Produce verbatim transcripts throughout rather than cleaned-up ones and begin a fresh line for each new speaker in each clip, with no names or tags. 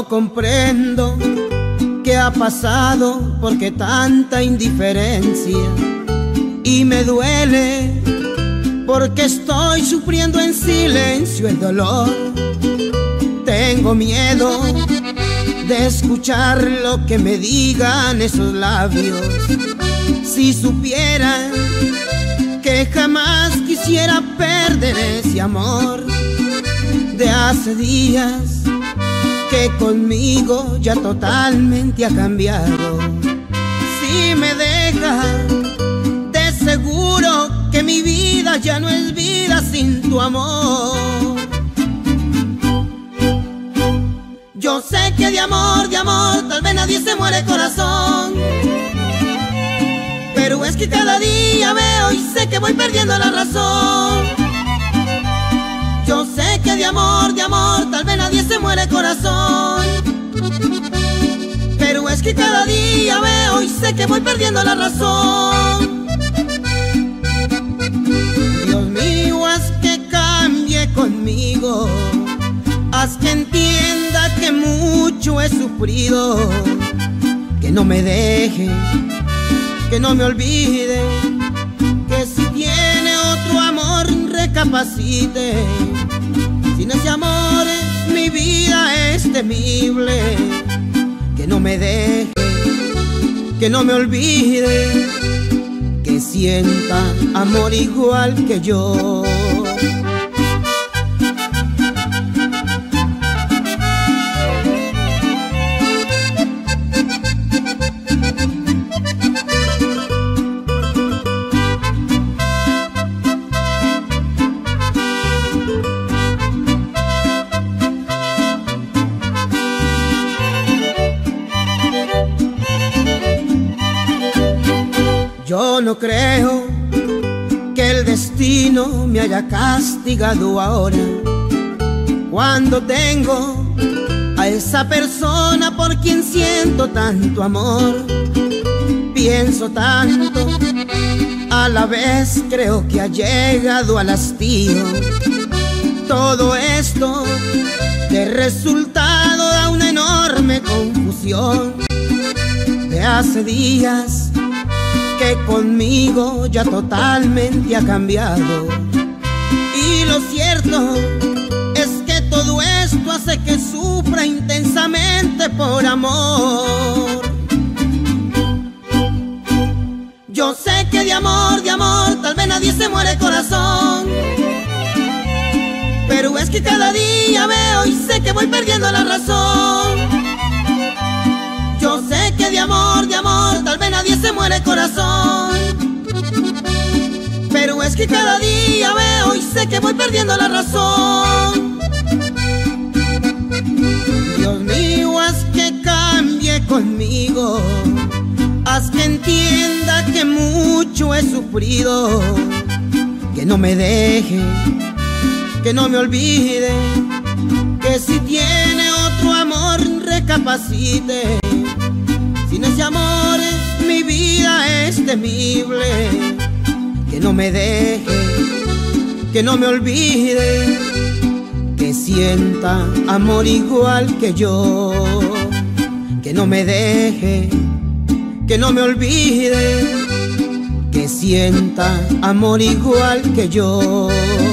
No comprendo qué ha pasado, por qué tanta indiferencia. Y me duele porque estoy sufriendo en silencio el dolor. Tengo miedo de escuchar lo que me digan esos labios. Si supieran que jamás quisiera perder ese amor de hace días, que conmigo ya totalmente ha cambiado. Si me deja, de seguro que mi vida ya no es vida sin tu amor. Yo sé que de amor, de amor, tal vez nadie se muere, corazón, pero es que cada día veo y sé que voy perdiendo la razón. Yo sé que de amor, de amor, tal vez nadie se muere, corazón, pero es que cada día veo y sé que voy perdiendo la razón. Dios mío, haz que cambie conmigo, haz que entienda que mucho he sufrido, que no me deje, que no me olvide, que si tiene otro amor recapacite. Sin ese amor mi vida es temible, que no me deje, que no me olvide, que sienta amor igual que yo. Yo no creo que el destino me haya castigado ahora, cuando tengo a esa persona por quien siento tanto amor. Pienso tanto, a la vez creo que ha llegado al hastío. Todo esto de resultado da una enorme confusión. De hace días que conmigo ya totalmente ha cambiado, y lo cierto es que todo esto hace que sufra intensamente por amor. Yo sé que de amor, de amor, tal vez nadie se muere, corazón, pero es que cada día veo y sé que voy perdiendo la razón. Yo sé que de amor, de amor, tal vez nadie se muere, corazón, pero es que cada día veo y sé que voy perdiendo la razón. Dios mío, haz que cambie conmigo, haz que entienda que mucho he sufrido, que no me deje, que no me olvide, que si tiene otro amor recapacite. Sin ese amor mi vida es temible, que no me deje, que no me olvide, que sienta amor igual que yo. Que no me deje, que no me olvide, que sienta amor igual que yo.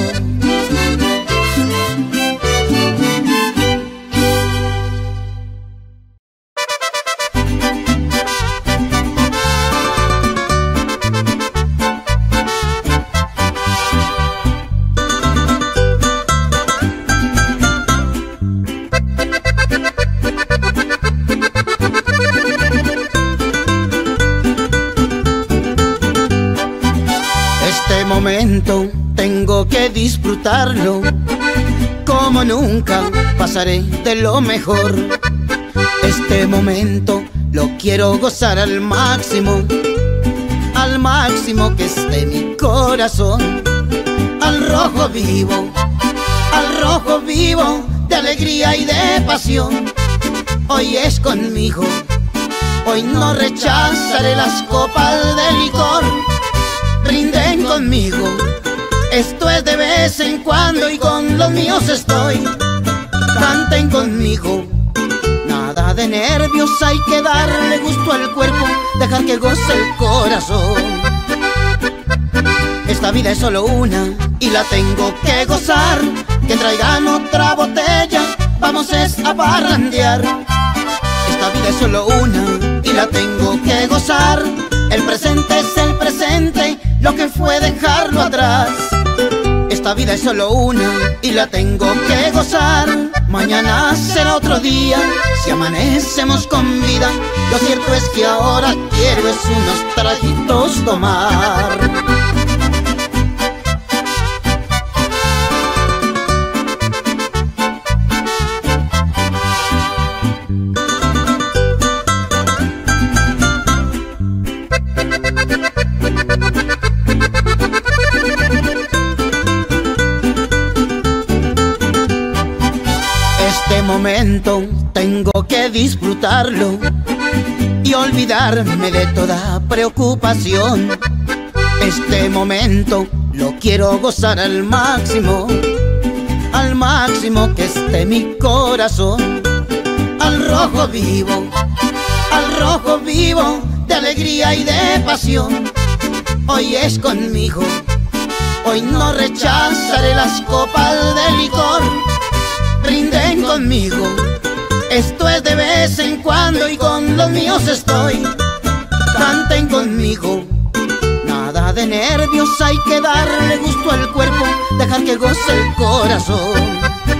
Tengo que disfrutarlo como nunca, pasaré de lo mejor. Este momento lo quiero gozar al máximo, al máximo que esté mi corazón. Al rojo vivo, al rojo vivo de alegría y de pasión. Hoy es conmigo, hoy no rechazaré las copas de licor. Brinden conmigo, esto es de vez en cuando y con los míos estoy. Canten conmigo, Nada de nervios, hay que darle gusto al cuerpo, dejar que goce el corazón. Esta vida es solo una y la tengo que gozar. Que traigan otra botella, vamos es a parrandear. Esta vida es solo una y la tengo que gozar. El presente es el presente, lo que fue dejarlo atrás. Esta vida es solo una y la tengo que gozar. Mañana será otro día, si amanecemos con vida. Lo cierto es que ahora quiero es unos traguitos tomar. Este momento tengo que disfrutarlo y olvidarme de toda preocupación. Este momento lo quiero gozar al máximo, al máximo que esté mi corazón. Al rojo vivo, al rojo vivo de alegría y de pasión. Hoy es conmigo, hoy no rechazaré las copas de licor. Brinden conmigo, esto es de vez en cuando y con los míos estoy. Canten conmigo, nada de nervios, hay que darle gusto al cuerpo, dejar que goce el corazón.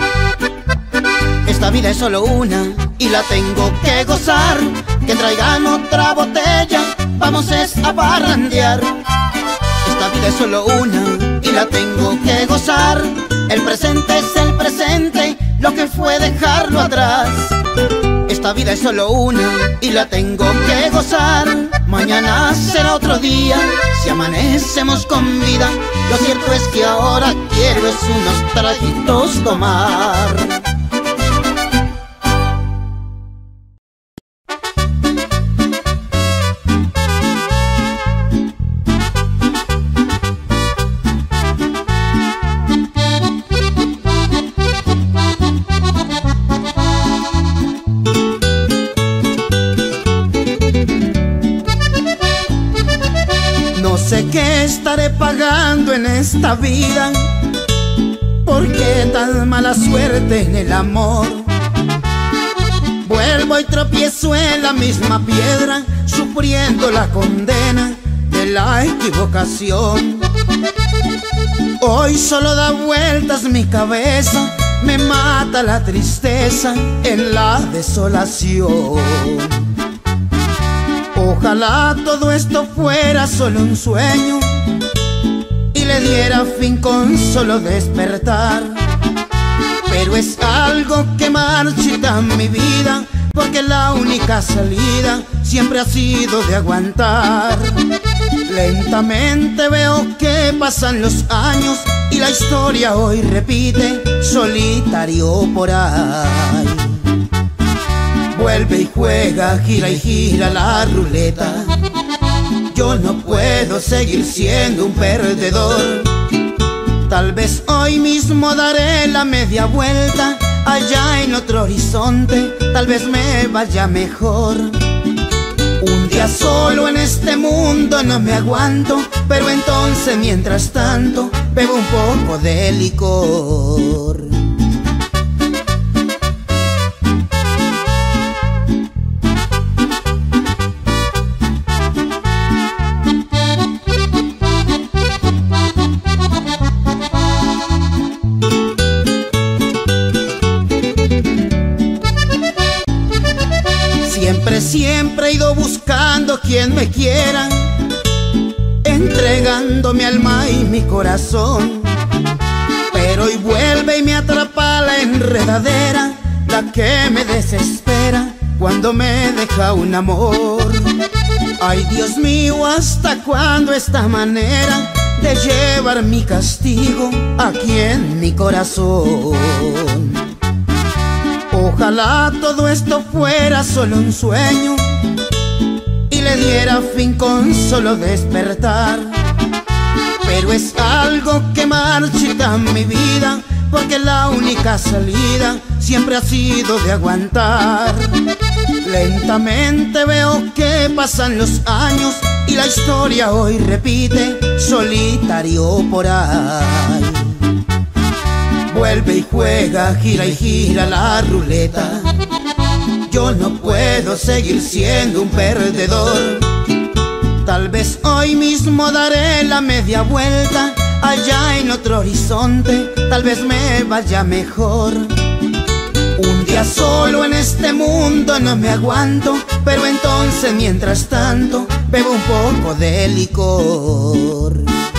Esta vida es solo una y la tengo que gozar. Que traigan otra botella, vamos es a parrandear. Esta vida es solo una y la tengo que gozar. El presente es el presente, lo que fue dejarlo atrás. Esta vida es solo una y la tengo que gozar. Mañana será otro día, si amanecemos con vida. Lo cierto es que ahora quiero es unos traguitos tomar. No sé qué estaré pagando en esta vida, ¿por qué tan mala suerte en el amor? Vuelvo y tropiezo en la misma piedra, sufriendo la condena de la equivocación. Hoy solo da vueltas mi cabeza, me mata la tristeza en la desolación. Ojalá todo esto fuera solo un sueño y le diera fin con solo despertar. Pero es algo que marchita mi vida, porque la única salida siempre ha sido de aguantar. Lentamente veo que pasan los años y la historia hoy repite, solitario por ahí. Vuelve y juega, gira y gira la ruleta. Yo no puedo seguir siendo un perdedor. Tal vez hoy mismo daré la media vuelta, allá en otro horizonte, tal vez me vaya mejor. Un día solo en este mundo no me aguanto, pero entonces mientras tanto bebo un poco de licor. Siempre, siempre he ido buscando quien me quiera, entregando mi alma y mi corazón. Pero hoy vuelve y me atrapa la enredadera, la que me desespera cuando me deja un amor. Ay, Dios mío, ¿hasta cuándo esta manera de llevar mi castigo aquí en mi corazón? Ojalá todo esto fuera solo un sueño y le diera fin con solo despertar. Pero es algo que marchita mi vida, porque la única salida siempre ha sido de aguantar. Lentamente veo que pasan los años y la historia hoy repite solitario por ahí. Vuelve y juega, gira y gira la ruleta. Yo no puedo seguir siendo un perdedor. Tal vez hoy mismo daré la media vuelta allá en otro horizonte, tal vez me vaya mejor. Un día solo en este mundo no me aguanto, pero entonces mientras tanto bebo un poco de licor.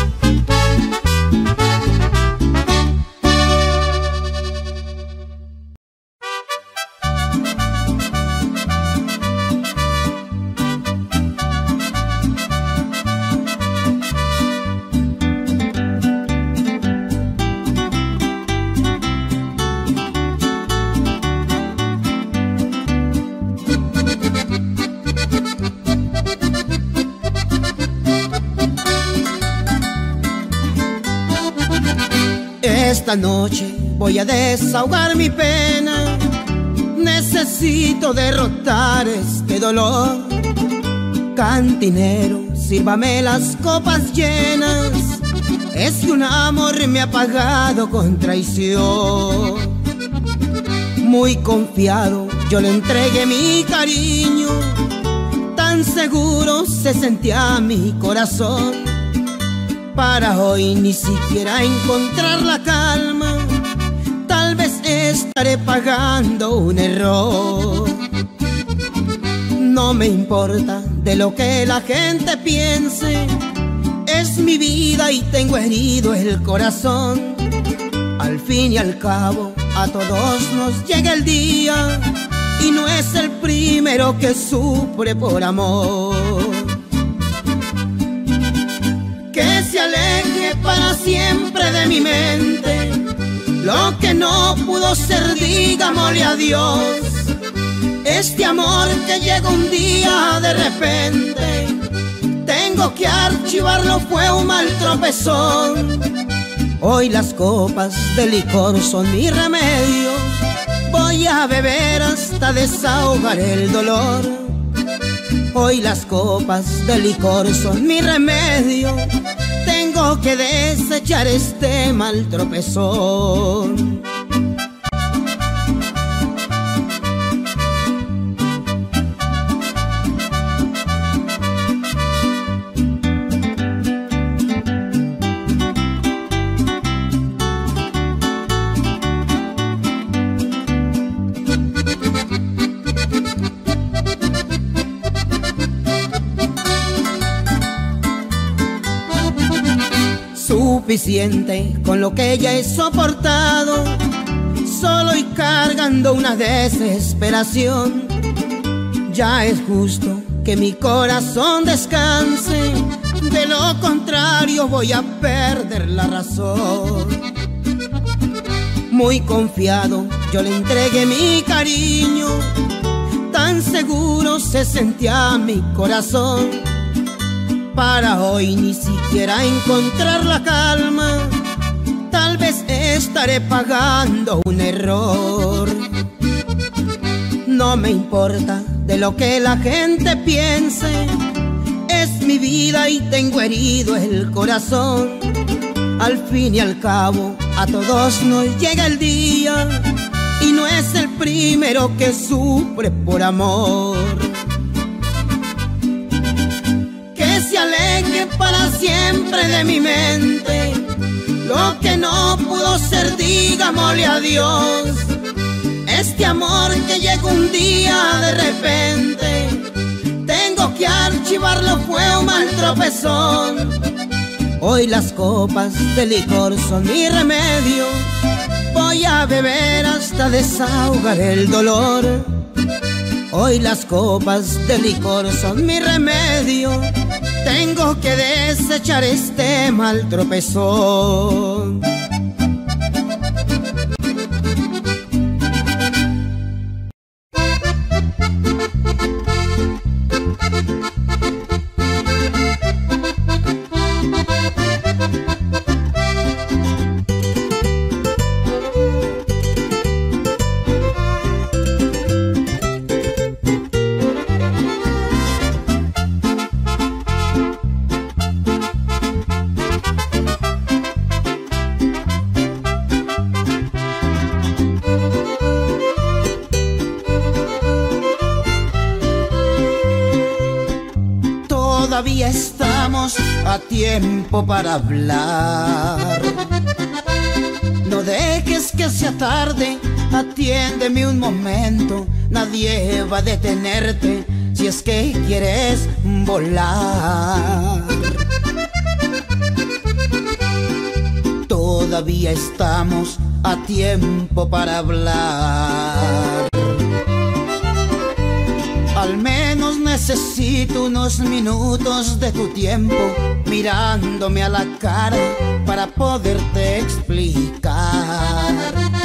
Esta noche voy a desahogar mi pena. Necesito derrotar este dolor. Cantinero, sírvame las copas llenas. Es que un amor me ha pagado con traición. Muy confiado yo le entregué mi cariño. Tan seguro se sentía mi corazón. Para hoy ni siquiera encontrar la calma, tal vez estaré pagando un error. No me importa de lo que la gente piense, es mi vida y tengo herido el corazón. Al fin y al cabo a todos nos llega el día y no es el primero que sufre por amor. Que se aleje para siempre de mi mente lo que no pudo ser, digámosle adiós. Este amor que llega un día de repente, tengo que archivarlo, fue un mal tropezón. Hoy las copas de licor son mi remedio, voy a beber hasta desahogar el dolor. Hoy las copas de licor son mi remedio, tengo que desechar este mal tropezón. Suficiente con lo que ya he soportado, solo y cargando una desesperación. Ya es justo que mi corazón descanse, de lo contrario voy a perder la razón. Muy confiado yo le entregué mi cariño, tan seguro se sentía mi corazón. Para hoy ni siquiera encontrar la calma, tal vez estaré pagando un error. No me importa de lo que la gente piense, es mi vida y tengo herido el corazón. Al fin y al cabo a todos nos llega el día y no es el primero que sufre por amor. Se aleje para siempre de mi mente lo que no pudo ser, digámosle adiós. Este amor que llegó un día de repente, tengo que archivarlo, fue un mal tropezón. Hoy las copas de licor son mi remedio, voy a beber hasta desahogar el dolor. Hoy las copas de licor son mi remedio, tengo que desechar este mal tropezón. Todavía estamos a tiempo para hablar. No dejes que sea tarde, atiéndeme un momento. Nadie va a detenerte si es que quieres volar. Todavía estamos a tiempo para hablar. Al menos necesito unos minutos de tu tiempo, mirándome a la cara para poderte explicar.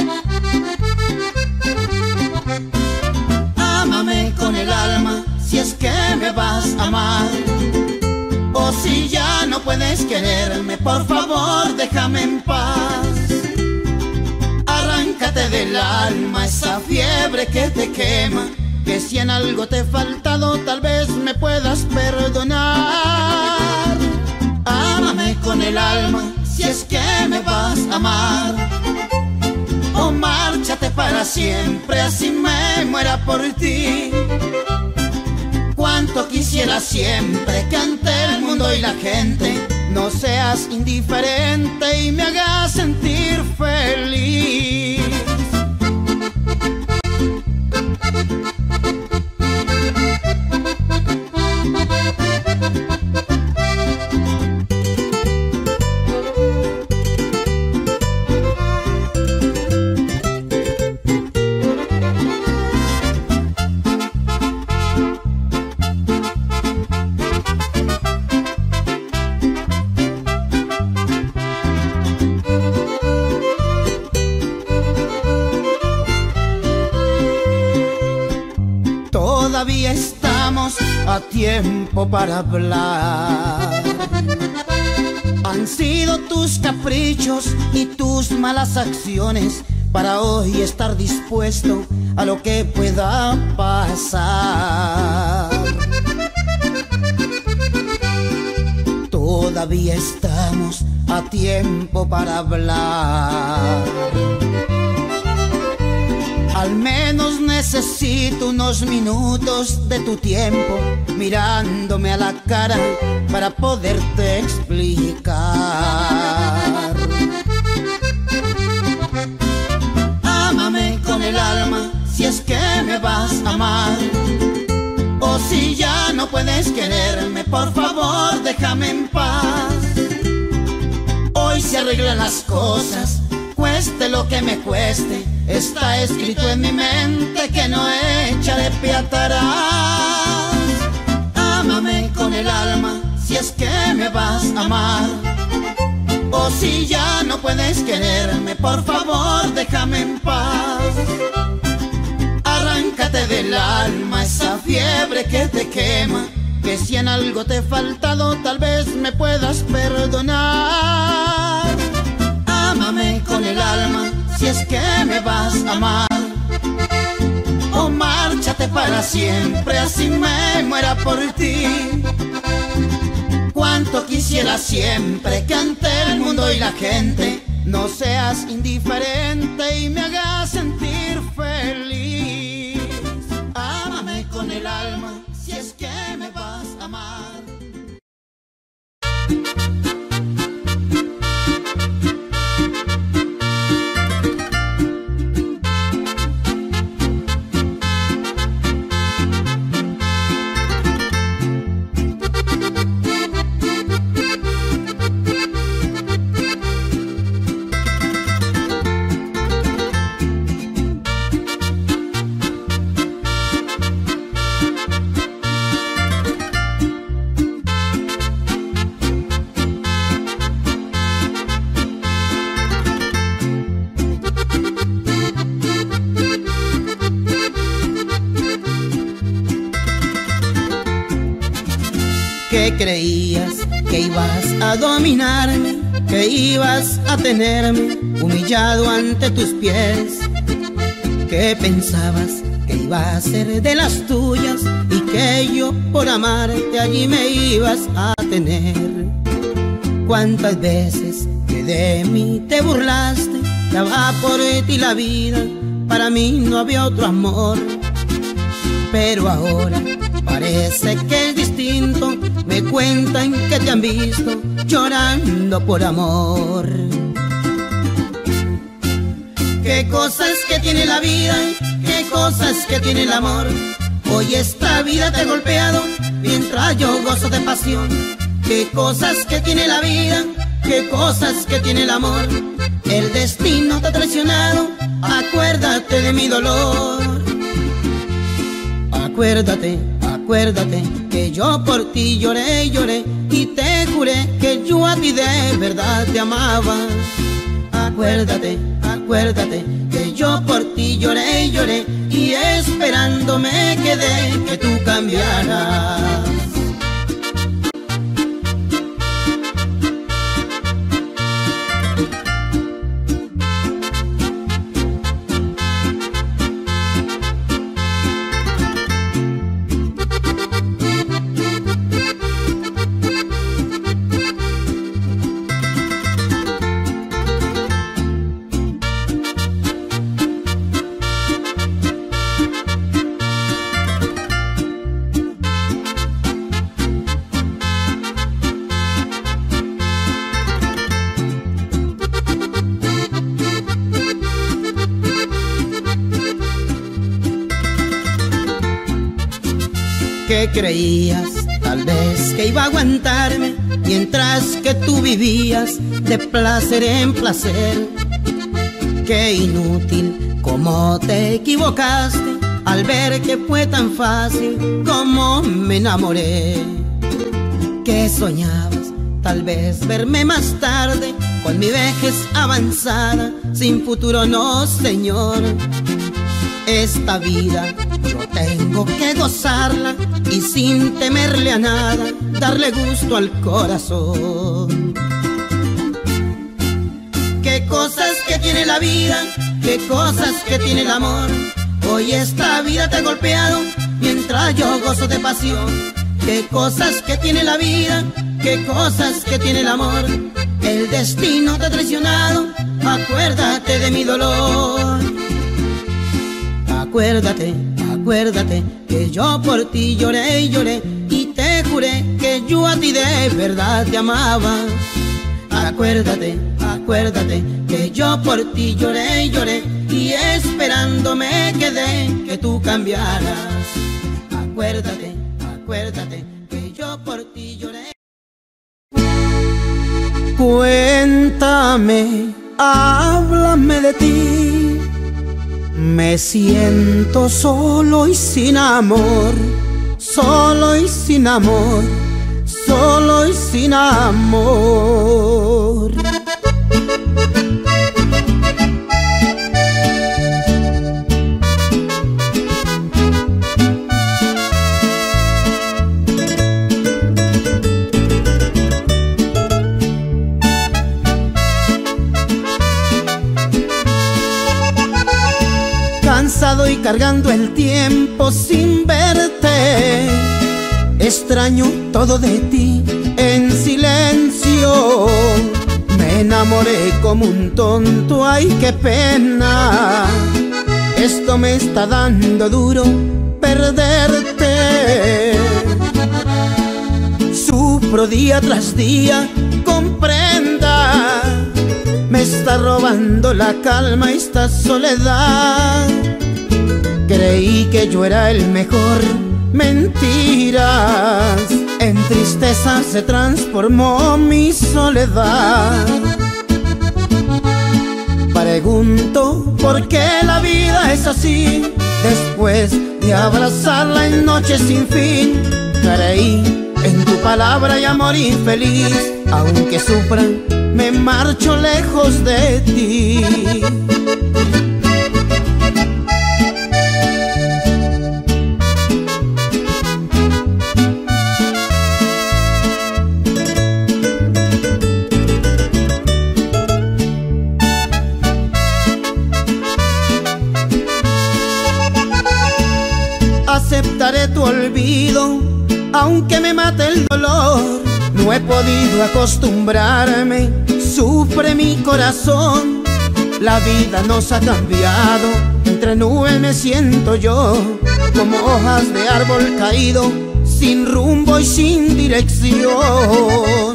Ámame con el alma si es que me vas a amar. O si ya no puedes quererme, por favor déjame en paz. Arráncate del alma esa fiebre que te quema, que si en algo te he faltado tal vez me puedas perdonar. Ámame con el alma si es que me vas a amar. O márchate para siempre, así me muera por ti. Cuánto quisiera siempre que ante el mundo y la gente no seas indiferente y me hagas sentir feliz. Todavía estamos a tiempo para hablar. Han sido tus caprichos y tus malas acciones para hoy estar dispuesto a lo que pueda pasar. Todavía estamos a tiempo para hablar. Al menos necesito unos minutos de tu tiempo, mirándome a la cara para poderte explicar. Ámame con el alma si es que me vas a amar. O si ya no puedes quererme, por favor déjame en paz. Hoy se arreglan las cosas, cueste lo que me cueste. Está escrito en mi mente que no echaré pie atrás. Ámame con el alma si es que me vas a amar. O si ya no puedes quererme, por favor déjame en paz. Arráncate del alma esa fiebre que te quema, que si en algo te he faltado tal vez me puedas perdonar. Ámame con el alma si es que me vas a amar. O márchate para siempre, así me muera por ti. Cuánto quisiera siempre que ante el mundo y la gente no seas indiferente y me hagas sentir feliz. Ámame con el alma si es que me vas a amar. Que creías que ibas a dominarme, que ibas a tenerme humillado ante tus pies, que pensabas que iba a ser de las tuyas y que yo por amarte allí me ibas a tener. Cuántas veces que de mí te burlaste, daba por ti la vida, para mí no había otro amor. Pero ahora parece que es distinto, me cuesta cuentan que te han visto llorando por amor. Qué cosas que tiene la vida, qué cosas que tiene el amor. Hoy esta vida te ha golpeado mientras yo gozo de pasión. Qué cosas que tiene la vida, qué cosas que tiene el amor. El destino te ha traicionado, acuérdate de mi dolor. Acuérdate, acuérdate que yo por ti lloré y lloré y te juré que yo a ti de verdad te amaba. Acuérdate, acuérdate que yo por ti lloré y lloré y esperando me quedé que tú cambiaras. ¿Qué creías? Tal vez que iba a aguantarme mientras que tú vivías de placer en placer. Qué inútil, cómo te equivocaste al ver que fue tan fácil como me enamoré. ¿Qué soñabas? Tal vez verme más tarde con mi vejez avanzada, sin futuro no, señor. Esta vida yo tengo que gozarla y sin temerle a nada, darle gusto al corazón. Qué cosas que tiene la vida, qué cosas que tiene el amor. Hoy esta vida te ha golpeado mientras yo gozo de pasión. Qué cosas que tiene la vida, qué cosas que tiene el amor. El destino te ha traicionado, acuérdate de mi dolor. Acuérdate, acuérdate que yo por ti lloré y lloré y te juré que yo a ti de verdad te amaba. Acuérdate, acuérdate que yo por ti lloré y lloré y esperando me quedé que tú cambiaras. Acuérdate, acuérdate que yo por ti lloré. Cuéntame, háblame de ti. Me siento solo y sin amor, solo y sin amor, solo y sin amor. Cansado y cargando el tiempo sin verte, extraño todo de ti en silencio. Me enamoré como un tonto, ay qué pena. Esto me está dando duro perderte. Sufro día tras día, comprenda. Me está robando la calma esta soledad. Creí que yo era el mejor, mentiras. En tristeza se transformó mi soledad. Pregunto por qué la vida es así. Después de abrazarla en noches sin fin, creí en tu palabra y amor infeliz. Aunque sufra, me marcho lejos de ti. Aceptaré tu olvido, aunque me mate el dolor. No he podido acostumbrarme, sufre mi corazón. La vida nos ha cambiado, entre nubes me siento yo, como hojas de árbol caído, sin rumbo y sin dirección.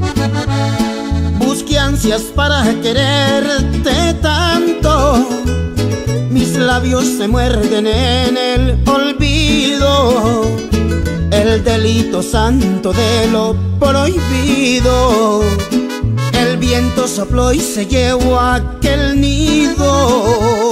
Busqué ansias para quererte tanto, mis labios se muerden en el olvido, el delito santo de lo prohibido. El viento sopló y se llevó aquel nido.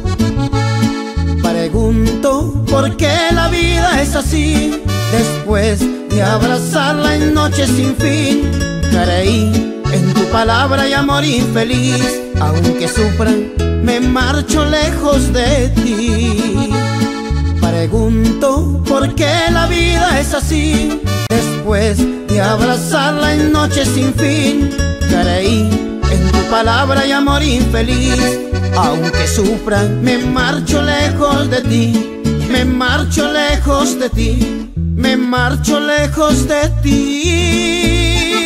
Pregunto por qué la vida es así. Después de abrazarla en noches sin fin, creí en tu palabra y amor infeliz. Aunque sufran, me marcho lejos de ti. Pregunto por qué la vida es así. Después de abrazarla en noches sin fin, creí en tu palabra y amor infeliz. Aunque sufran, me marcho lejos de ti. Me marcho lejos de ti. Me marcho lejos de ti.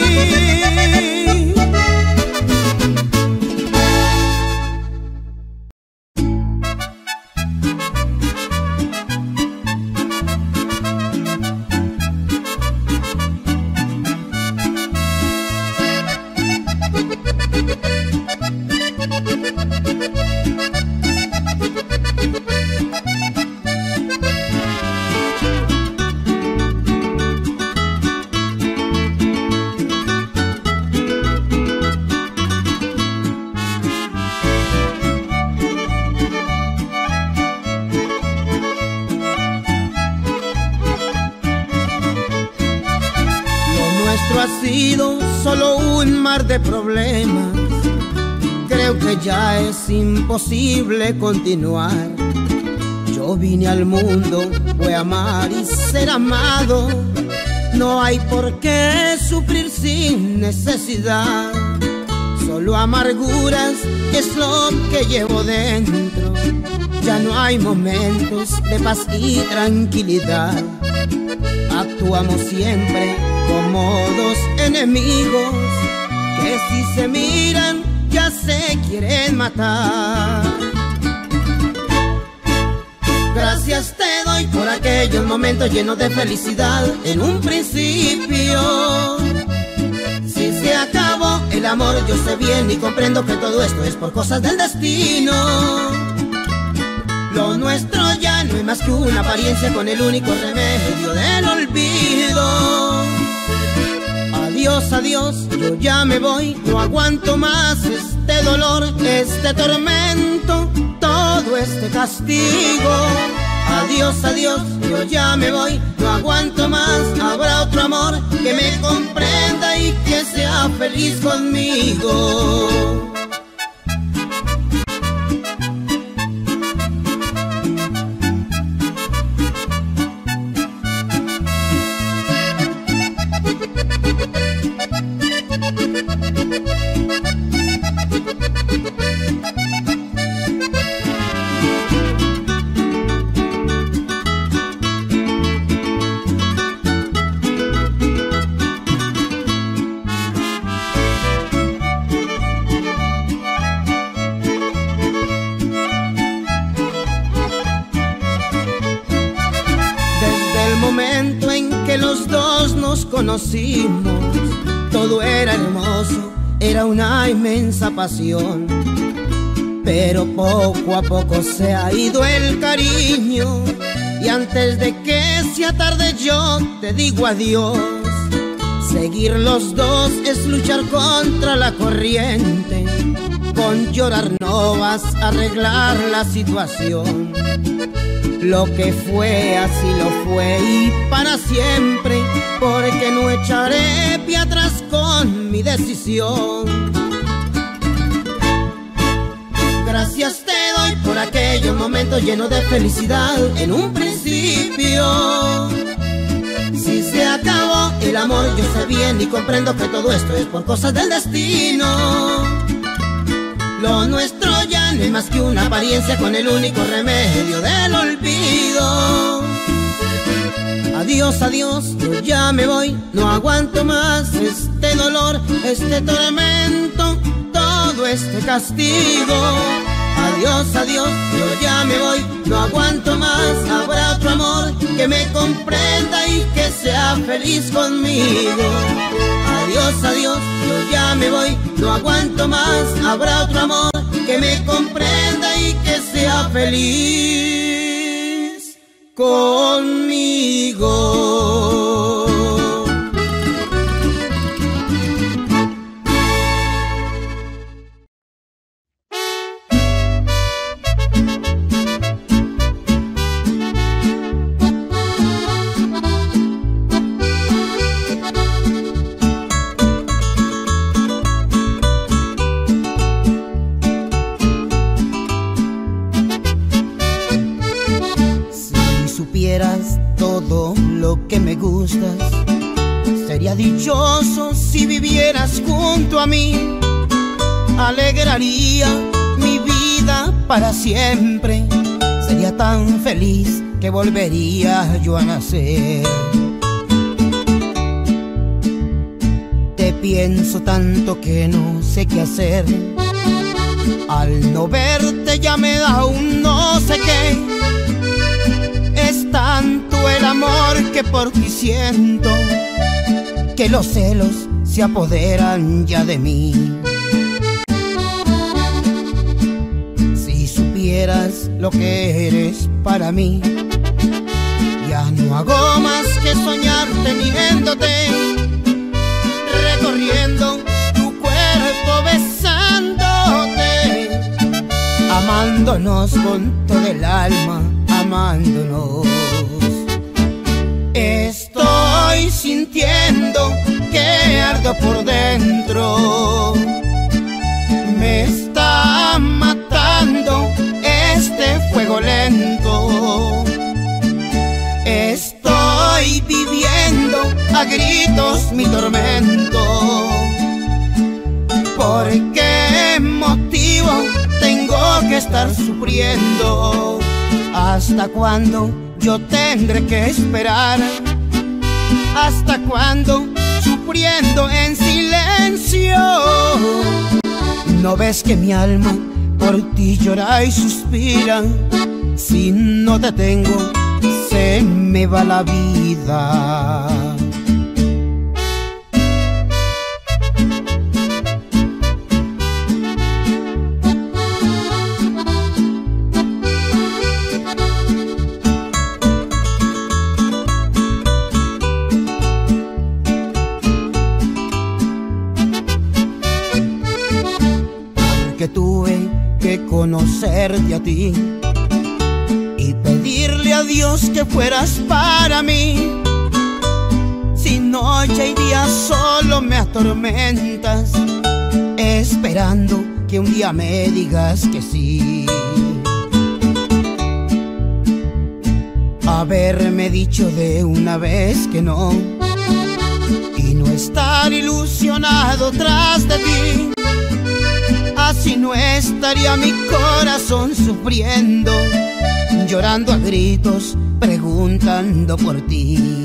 Ha sido solo un mar de problemas. Creo que ya es imposible continuar. Yo vine al mundo, fue a amar y ser amado. No hay por qué sufrir sin necesidad. Solo amarguras es lo que llevo dentro. Ya no hay momentos de paz y tranquilidad. Actuamos siempre como dos enemigos que si se miran ya se quieren matar. Gracias te doy por aquellos momentos llenos de felicidad en un principio. Si se acabó el amor, yo sé bien y comprendo que todo esto es por cosas del destino. Lo nuestro ya no es más que una apariencia con el único remedio del olvido. Adiós, adiós, yo ya me voy, no aguanto más este dolor, este tormento, todo este castigo. Adiós, adiós, yo ya me voy, no aguanto más, habrá otro amor que me comprenda y que sea feliz conmigo. Momento en que los dos nos conocimos, todo era hermoso, era una inmensa pasión. Pero poco a poco se ha ido el cariño, y antes de que sea tarde yo te digo adiós. Seguir los dos es luchar contra la corriente, con llorar no vas a arreglar la situación. Lo que fue así lo fue y para siempre, porque no echaré pie atrás con mi decisión. Gracias te doy por aquellos momentos llenos de felicidad en un principio. Si se acabó el amor, yo sé bien y comprendo que todo esto es por cosas del destino. Lo nuestro ya no es más que una apariencia con el único remedio del olvido. Adiós, adiós, yo ya me voy, no aguanto más este dolor, este tormento, todo este castigo. Adiós, adiós, yo ya me voy, no aguanto más. Habrá otro amor que me comprenda y que sea feliz conmigo. Adiós, adiós, yo ya me voy, no aguanto más. Habrá otro amor que me comprenda y que sea feliz conmigo. Todo lo que me gustas, sería dichoso si vivieras junto a mí. Alegraría mi vida para siempre. Sería tan feliz que volvería yo a nacer. Te pienso tanto que no sé qué hacer. Al no verte ya me da un no sé qué. Es tanto el amor que por ti siento, que los celos se apoderan ya de mí. Si supieras lo que eres para mí, ya no hago más que soñar teniéndote, recorriendo tu cuerpo, besándote, amándonos con todo el alma, amándonos. Estoy sintiendo que ardo por dentro. Me está matando este fuego lento. Estoy viviendo a gritos mi tormento. ¿Por qué motivo tengo que estar sufriendo? ¿Hasta cuándo yo tendré que esperar? ¿Hasta cuándo sufriendo en silencio? ¿No ves que mi alma por ti llora y suspira? Si no te tengo, se me va la vida. Que tuve que conocerte a ti y pedirle a Dios que fueras para mí. Si noche y día solo me atormentas, esperando que un día me digas que sí. Haberme dicho de una vez que no y no estar ilusionado tras de ti. Así no estaría mi corazón sufriendo, llorando a gritos, preguntando por ti.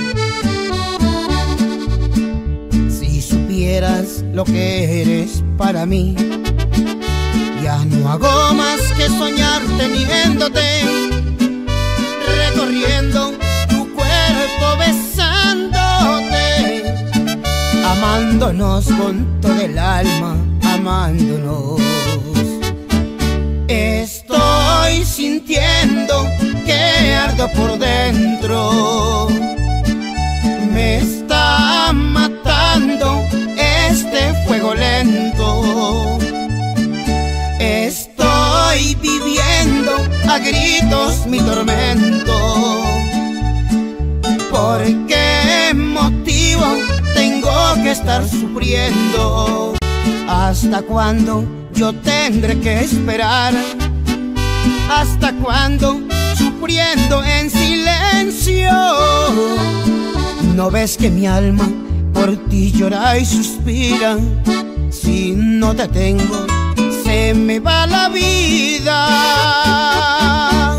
Si supieras lo que eres para mí, ya no hago más que soñar teniéndote, recorriendo tu cuerpo, besándote, amándonos con todo el alma, amándonos. Estoy sintiendo que ardo por dentro. Me está matando este fuego lento. Estoy viviendo a gritos mi tormento. ¿Por qué motivo tengo que estar sufriendo? ¿Hasta cuándo yo tendré que esperar? ¿Hasta cuándo sufriendo en silencio? ¿No ves que mi alma por ti llora y suspira? Si no te tengo, se me va la vida.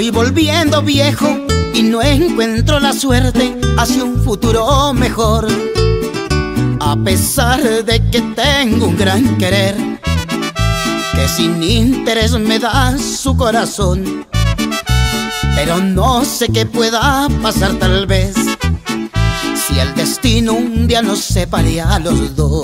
Voy volviendo viejo y no encuentro la suerte hacia un futuro mejor. A pesar de que tengo un gran querer, que sin interés me da su corazón, pero no sé qué pueda pasar tal vez si el destino un día nos separe a los dos.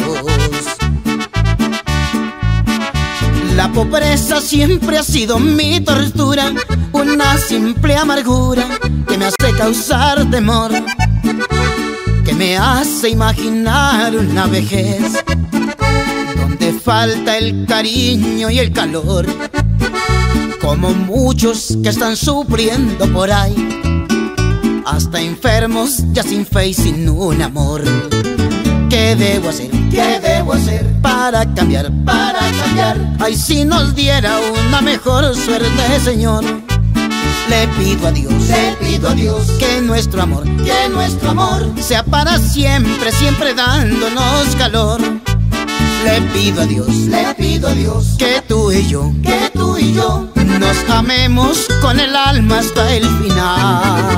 La pobreza siempre ha sido mi tortura, una simple amargura que me hace causar temor, que me hace imaginar una vejez donde falta el cariño y el calor, como muchos que están sufriendo por ahí, hasta enfermos ya sin fe y sin un amor. ¿Qué debo hacer? ¿Qué debo hacer para cambiar? Para cambiar. Ay, si nos diera una mejor suerte, Señor. Le pido a Dios, le pido a Dios que nuestro amor, que nuestro amor sea para siempre, siempre dándonos calor. Le pido a Dios, le pido a Dios que tú y yo, que tú y yo nos amemos con el alma hasta el final.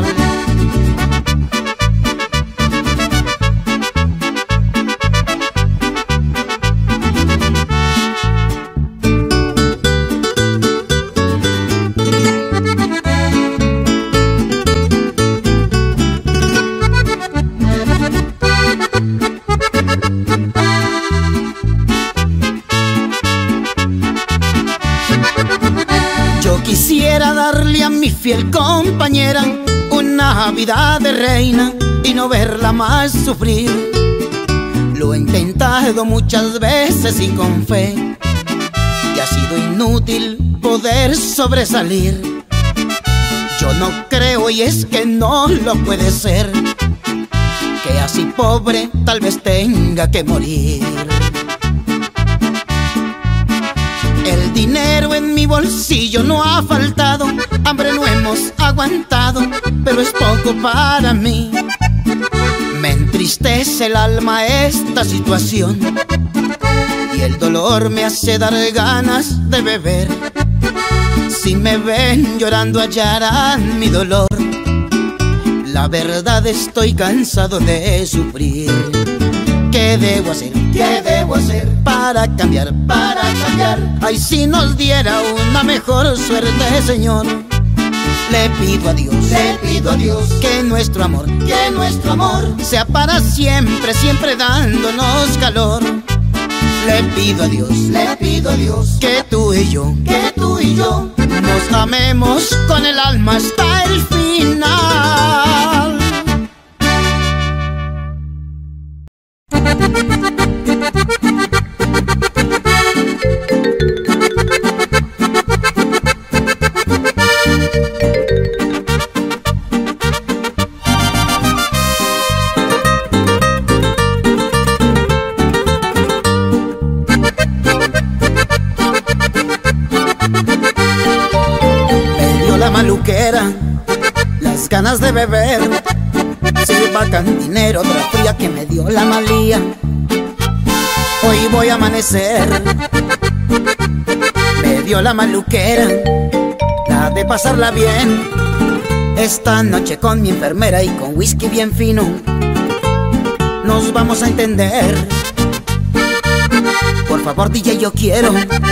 Quisiera darle a mi fiel compañera una vida de reina y no verla más sufrir. Lo he intentado muchas veces y con fe, y ha sido inútil poder sobresalir. Yo no creo, y es que no lo puede ser, que así pobre tal vez tenga que morir. El dinero en mi bolsillo no ha faltado, hambre no hemos aguantado, pero es poco para mí. Me entristece el alma esta situación, y el dolor me hace dar ganas de beber. Si me ven llorando hallarán mi dolor, la verdad estoy cansado de sufrir. ¿Qué debo hacer? ¿Qué debo hacer para cambiar? Para cambiar. Ay, si nos diera una mejor suerte, Señor. Le pido a Dios, le pido a Dios que nuestro amor, que nuestro amor sea para siempre, siempre dándonos calor. Le pido a Dios, le pido a Dios que tú y yo, que tú y yo nos amemos con el alma hasta el final. Me dio la maluquera, las ganas de beber. Sirva cantinero, otra fría que me dio la malía. Hoy voy a amanecer. Me dio la maluquera, la de pasarla bien. Esta noche con mi enfermera y con whisky bien fino nos vamos a entender. Por favor, D J, yo quiero,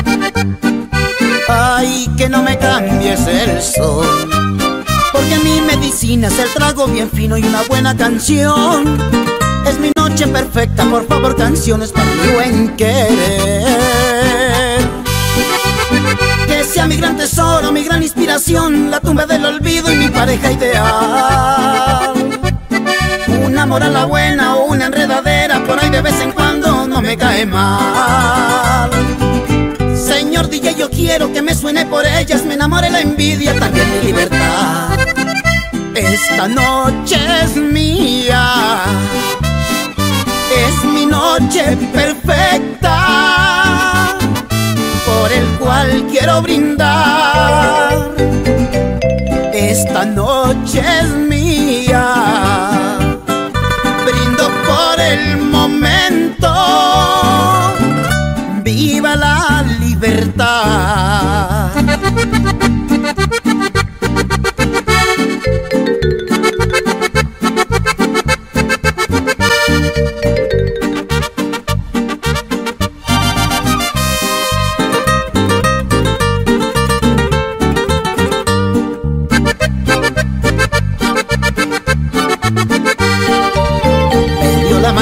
ay, que no me cambies el sol, porque mi medicina es el trago bien fino y una buena canción. Es mi noche perfecta, por favor, canciones para mi buen querer. Que sea mi gran tesoro, mi gran inspiración, la tumba del olvido y mi pareja ideal. Un amor a la buena o una enredadera por ahí de vez en cuando no me cae mal. Señor D J, yo quiero que me suene por ellas, me enamore la envidia, también mi libertad. Esta noche es mía, es mi noche perfecta, por el cual quiero brindar. Esta noche es mía, brindo por el momento, viva la libertad.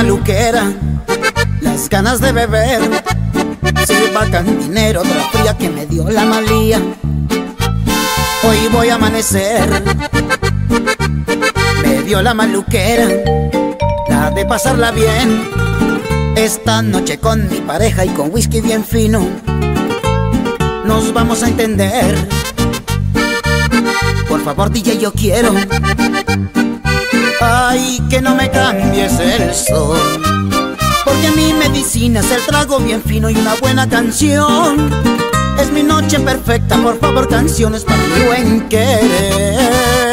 maluquera, las ganas de beber, sirva cantinero, otra fría que me dio la malía. Hoy voy a amanecer, me dio la maluquera, la de pasarla bien. Esta noche con mi pareja y con whisky bien fino, nos vamos a entender. Por favor, D J, yo quiero, ay, que no me cambies el sol, porque mi medicina es el trago bien fino y una buena canción. Es mi noche perfecta, por favor, canciones para mi buen querer.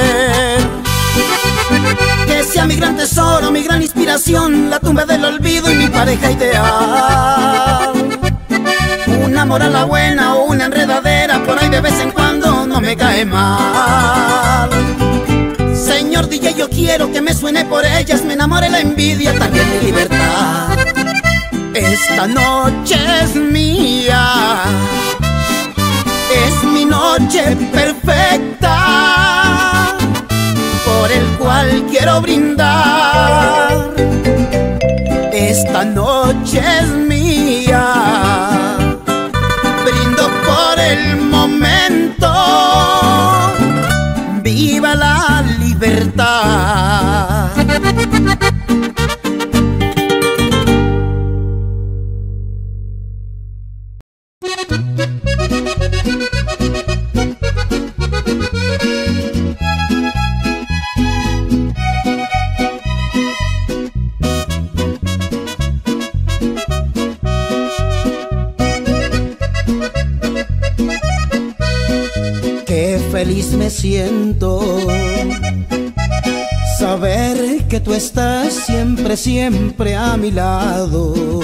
Que sea mi gran tesoro, mi gran inspiración, la tumba del olvido y mi pareja ideal. Una moral la buena o una enredadera por ahí de vez en cuando no me cae mal. Señor D J, yo quiero que me suene por ellas, me enamore la envidia, también mi libertad. Esta noche es mía, es mi noche perfecta, por el cual quiero brindar. Esta noche es mía, brindo por el momento, viva la libertad. Feliz me siento saber que tú estás siempre, siempre a mi lado.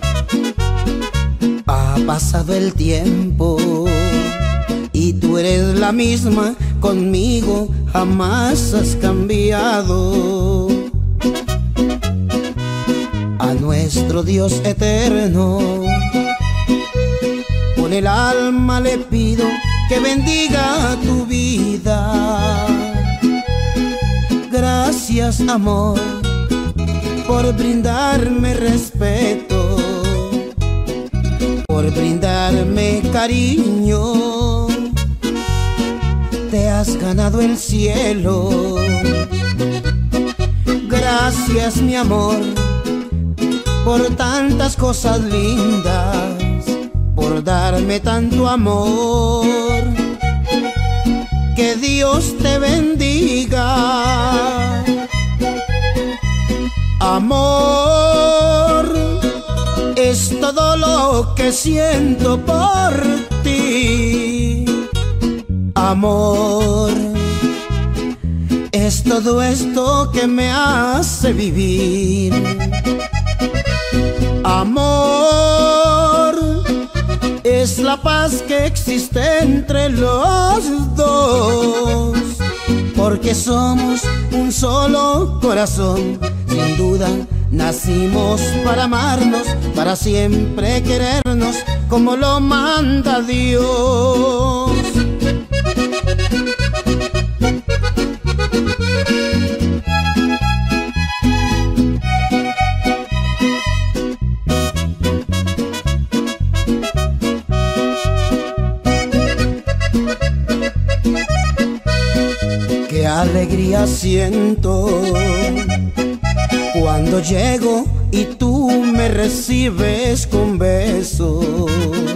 Ha pasado el tiempo y tú eres la misma conmigo, jamás has cambiado. A nuestro Dios eterno con el alma le pido que bendiga tu vida. Gracias, amor, por brindarme respeto, por brindarme cariño. Te has ganado el cielo. Gracias, mi amor, por tantas cosas lindas, por darme tanto amor. Que Dios te bendiga. Amor es todo lo que siento por ti. Amor es todo esto que me hace vivir. Amor es la paz que existe entre los dos, porque somos un solo corazón. Sin duda nacimos para amarnos, para siempre querernos como lo manda Dios. Alegría siento cuando llego y tú me recibes con besos.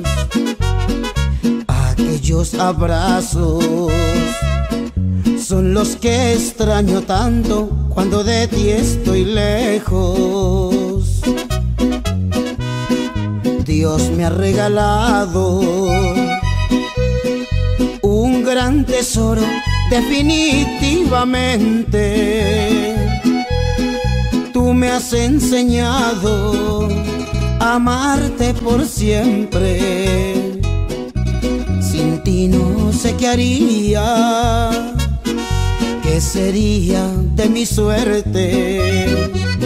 Aquellos abrazos son los que extraño tanto cuando de ti estoy lejos. Dios me ha regalado un gran tesoro. Definitivamente, tú me has enseñado a amarte por siempre. Sin ti no sé qué haría, qué sería de mi suerte.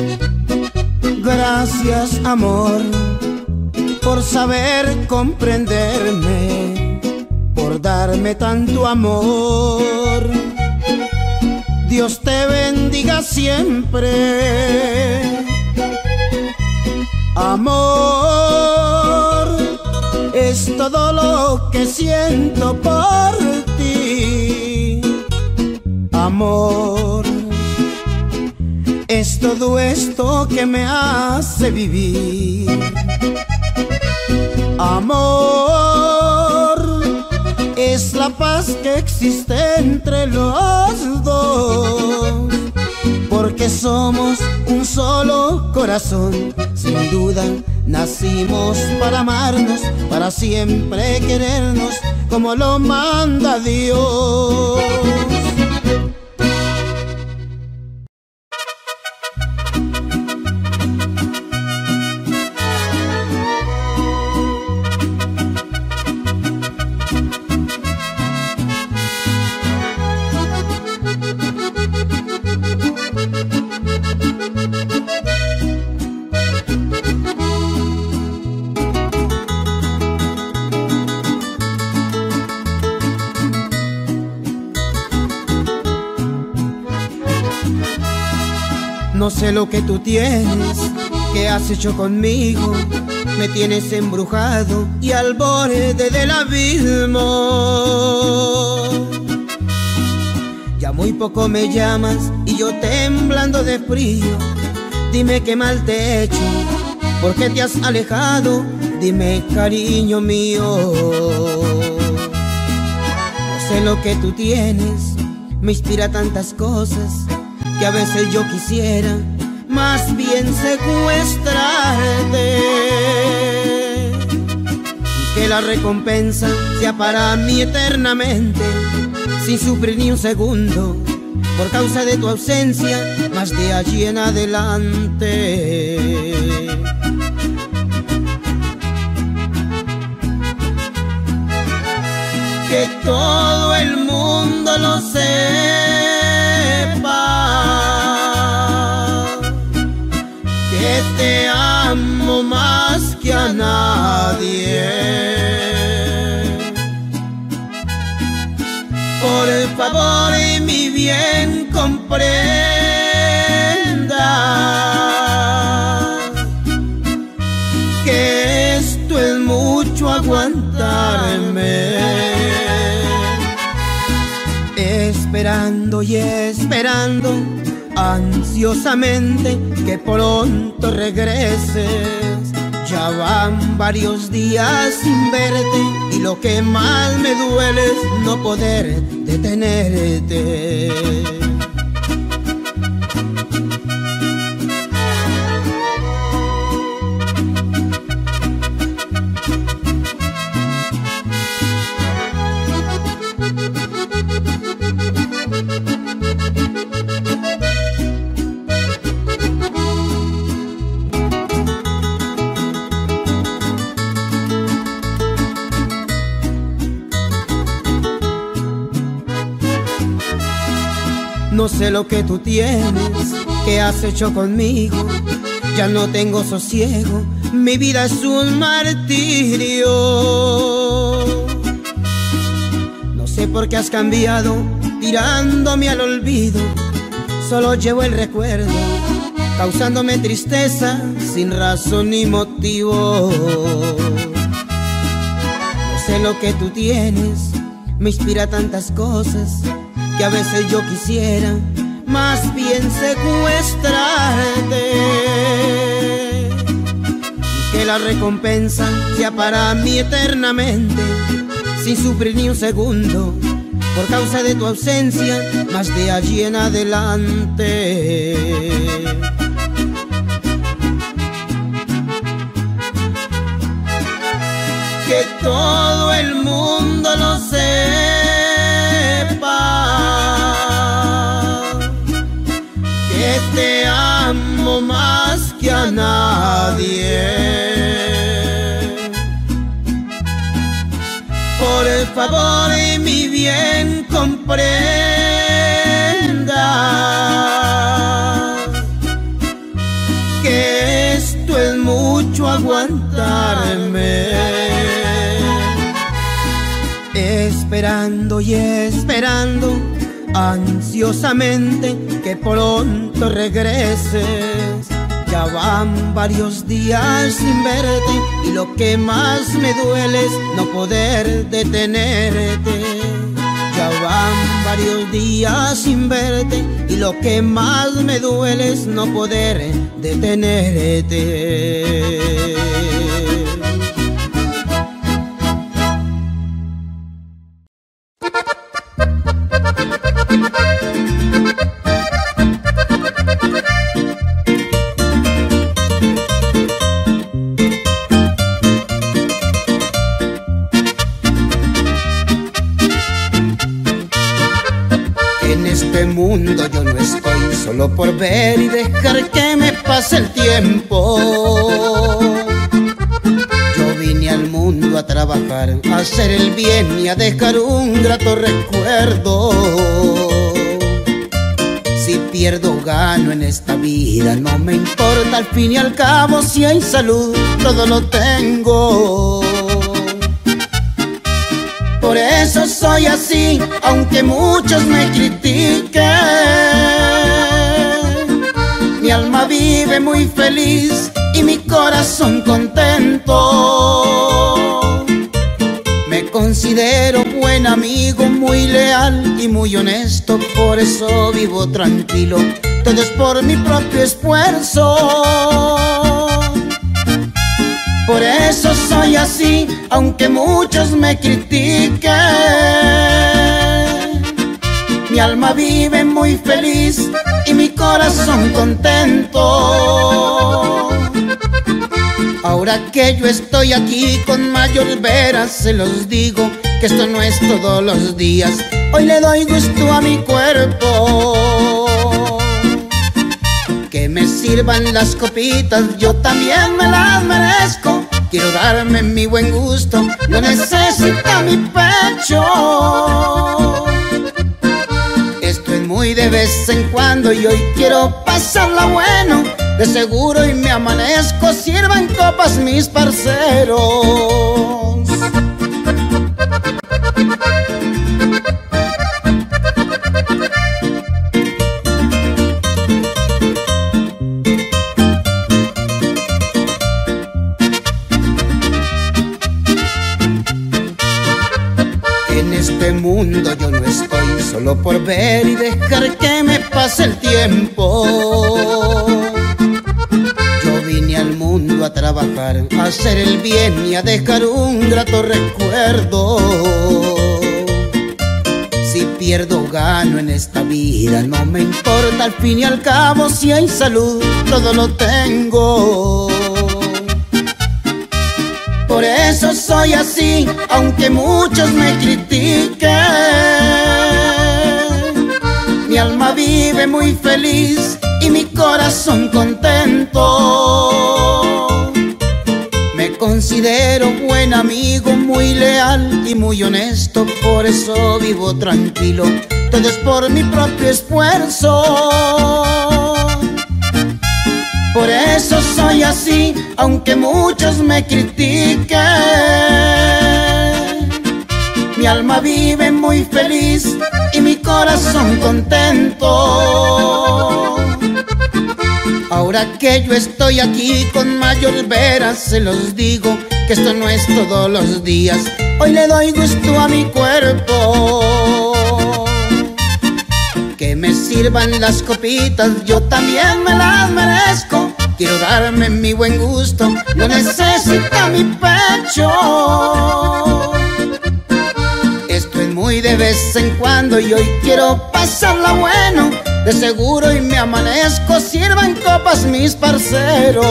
Gracias, amor, por saber comprenderme, por darme tanto amor. Dios te bendiga siempre. Amor, es todo lo que siento por ti. Amor, es todo esto que me hace vivir. Amor, es la paz que existe entre los dos, porque somos un solo corazón. Sin duda nacimos para amarnos, para siempre querernos como lo manda Dios. No sé lo que tú tienes, que has hecho conmigo. Me tienes embrujado y al borde del abismo. Ya muy poco me llamas y yo temblando de frío. Dime qué mal te he hecho, ¿por qué te has alejado? Dime, cariño mío. No sé lo que tú tienes, me inspira tantas cosas que a veces yo quisiera más bien secuestrarte, y que la recompensa sea para mí eternamente, sin sufrir ni un segundo por causa de tu ausencia, más de allí en adelante. Que todo el mundo lo sepa, que te amo más que a nadie. Por favor, mi bien, comprenda que esto es mucho aguantarme. Esperando y esperando ansiosamente que pronto regreses. Ya van varios días sin verte y lo que más me duele es no poder detenerte. No sé lo que tú tienes, que has hecho conmigo. Ya no tengo sosiego, mi vida es un martirio. No sé por qué has cambiado, tirándome al olvido. Solo llevo el recuerdo, causándome tristeza sin razón ni motivo. No sé lo que tú tienes, me inspira tantas cosas que a veces yo quisiera más bien secuestrarte, y que la recompensa sea para mí eternamente, sin sufrir ni un segundo por causa de tu ausencia, más de allí en adelante. Que todo el mundo lo sepa, que te amo más que a nadie. Por favor, mi bien, comprenda que esto es mucho aguantarme. Esperando y esperando ansiosamente que pronto regreses. Ya van varios días sin verte y lo que más me duele es no poder detenerte. Ya van varios días sin verte y lo que más me duele es no poder detenerte. Mundo yo no estoy solo por ver y dejar que me pase el tiempo. Yo vine al mundo a trabajar, a hacer el bien y a dejar un grato recuerdo. Si pierdo o gano en esta vida no me importa, al fin y al cabo si hay salud todo lo tengo. Por eso soy así, aunque muchos me critiquen. Mi alma vive muy feliz y mi corazón contento. Me considero buen amigo, muy leal y muy honesto. Por eso vivo tranquilo, todo es por mi propio esfuerzo. Por eso soy así, aunque muchos me critiquen. Mi alma vive muy feliz y mi corazón contento. Ahora que yo estoy aquí con mayor veras se los digo que esto no es todos los días. Hoy le doy gusto a mi cuerpo. Que me sirvan las copitas, yo también me las merezco. Quiero darme mi buen gusto, lo necesita mi pecho. Esto es muy de vez en cuando y hoy quiero pasarla bueno. De seguro y me amanezco, sirvan copas mis parceros. En este mundo yo no estoy solo por ver y dejar que me pase el tiempo. Yo vine al mundo a trabajar, a hacer el bien y a dejar un grato recuerdo. Si pierdo o gano en esta vida no me importa, al fin y al cabo si hay salud todo lo tengo. Por eso soy así, aunque muchos me critiquen. Mi alma vive muy feliz y mi corazón contento. Me considero buen amigo, muy leal y muy honesto. Por eso vivo tranquilo, todo es por mi propio esfuerzo. Por eso soy así, aunque muchos me critiquen. Mi alma vive muy feliz y mi corazón contento. Ahora que yo estoy aquí con mayor veras se los digo que esto no es todos los días. Hoy le doy gusto a mi cuerpo. Que me sirvan las copitas, yo también me las merezco. Quiero darme mi buen gusto, lo necesita mi pecho. Esto es muy de vez en cuando y hoy quiero pasarla bueno. De seguro y me amanezco, sirvan copas mis parceros.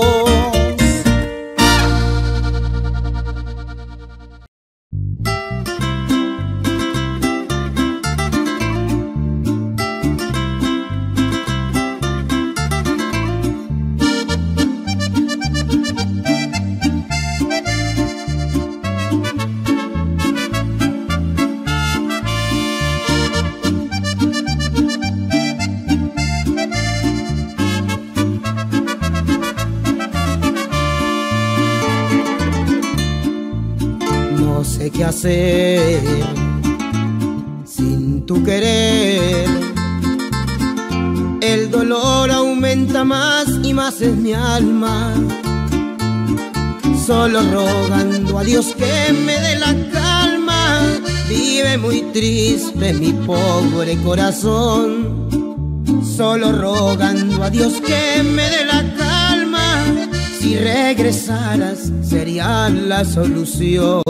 No sé qué hacer sin tu querer. El dolor aumenta aumenta más y más en mi alma, solo rogando a Dios que me dé la calma. Vive muy triste mi pobre corazón, solo rogando a Dios que me dé la calma. Si regresaras sería la solución.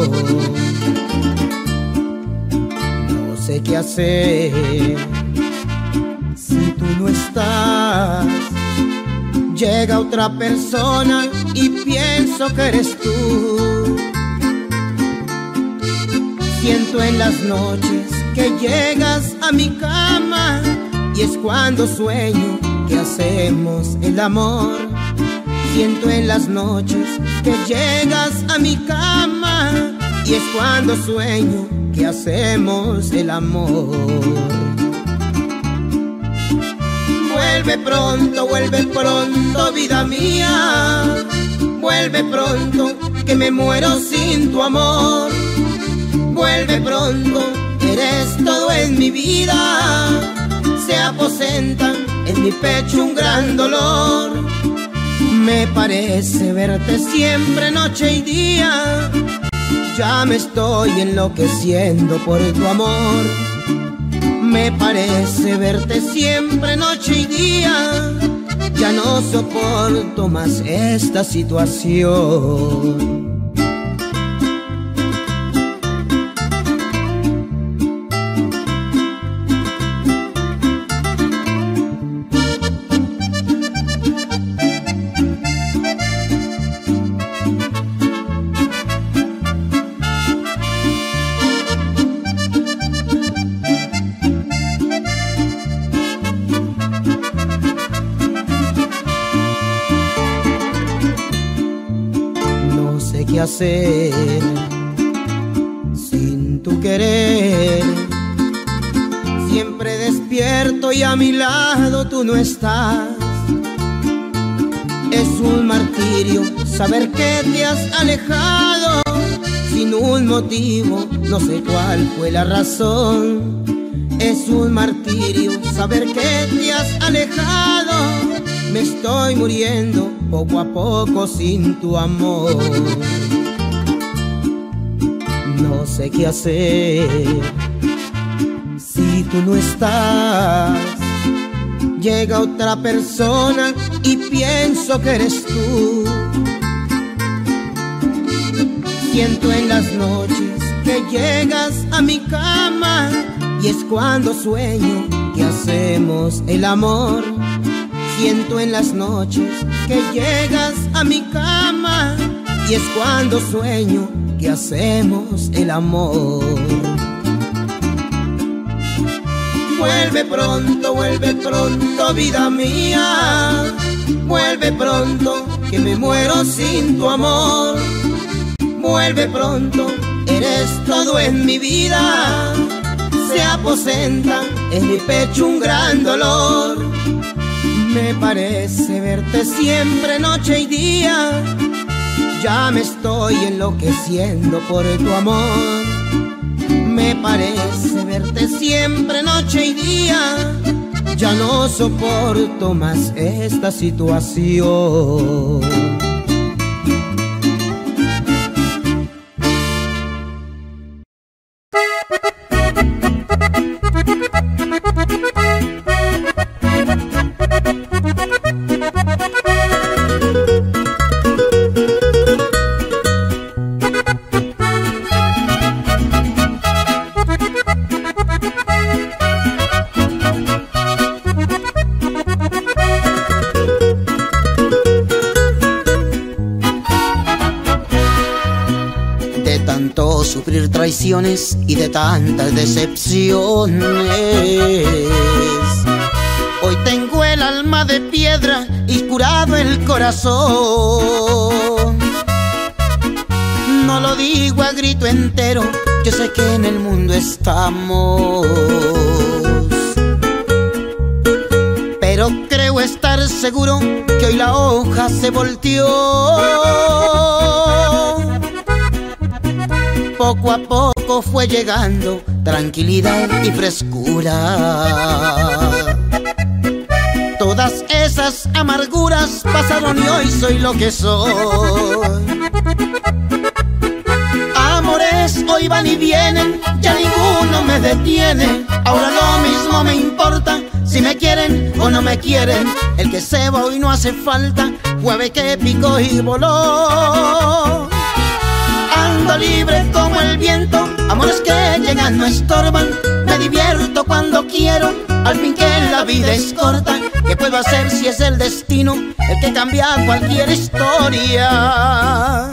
No sé qué hacer si tú no estás. Llega otra persona y pienso que eres tú. Siento en las noches que llegas a mi cama, y es cuando sueño que hacemos el amor. Siento en las noches que llegas a mi cama, y es cuando sueño que hacemos el amor. Vuelve pronto, vuelve pronto, vida mía. Vuelve pronto, que me muero sin tu amor. Vuelve pronto, eres todo en mi vida. Se aposenta en mi pecho un gran dolor. Me parece verte siempre, noche y día. Ya me estoy enloqueciendo por tu amor. Me parece verte siempre, noche y día. Ya no soporto más esta situación. ¿Qué hacer sin tu querer? Siempre despierto y a mi lado tú no estás. Es un martirio saber que te has alejado sin un motivo, no sé cuál fue la razón. Es un martirio saber que te has alejado. Me estoy muriendo poco a poco sin tu amor. No sé qué hacer si tú no estás. Llega otra persona y pienso que eres tú. Siento en las noches que llegas a mi cama, y es cuando sueño que hacemos el amor. Siento en las noches que llegas a mi cama, y es cuando sueño que hacemos el amor. Vuelve pronto, vuelve pronto, vida mía. Vuelve pronto, que me muero sin tu amor. Vuelve pronto, eres todo en mi vida. Se aposenta en mi pecho un gran dolor. Me parece verte siempre, noche y día. Ya me estoy enloqueciendo por tu amor. Me parece verte siempre, noche y día. Ya no soporto más esta situación. Sufrir traiciones y de tantas decepciones, hoy tengo el alma de piedra y curado el corazón. No lo digo a grito entero, yo sé que en el mundo estamos, pero creo estar seguro que hoy la hoja se volteó. Poco a poco fue llegando tranquilidad y frescura. Todas tristezas, amarguras pasaron y hoy soy lo que soy. Amores hoy van y vienen, ya ninguno me detiene. Ahora lo mismo me importa si me quieren o no me quieren. El que se va hoy no hace falta, jueves que picó y voló. Ando libre como el viento, amores que llegan no estorban. Me divierto cuando quiero, al fin que la vida es corta. ¿Qué puedo hacer si es el destino el que cambia cualquier historia?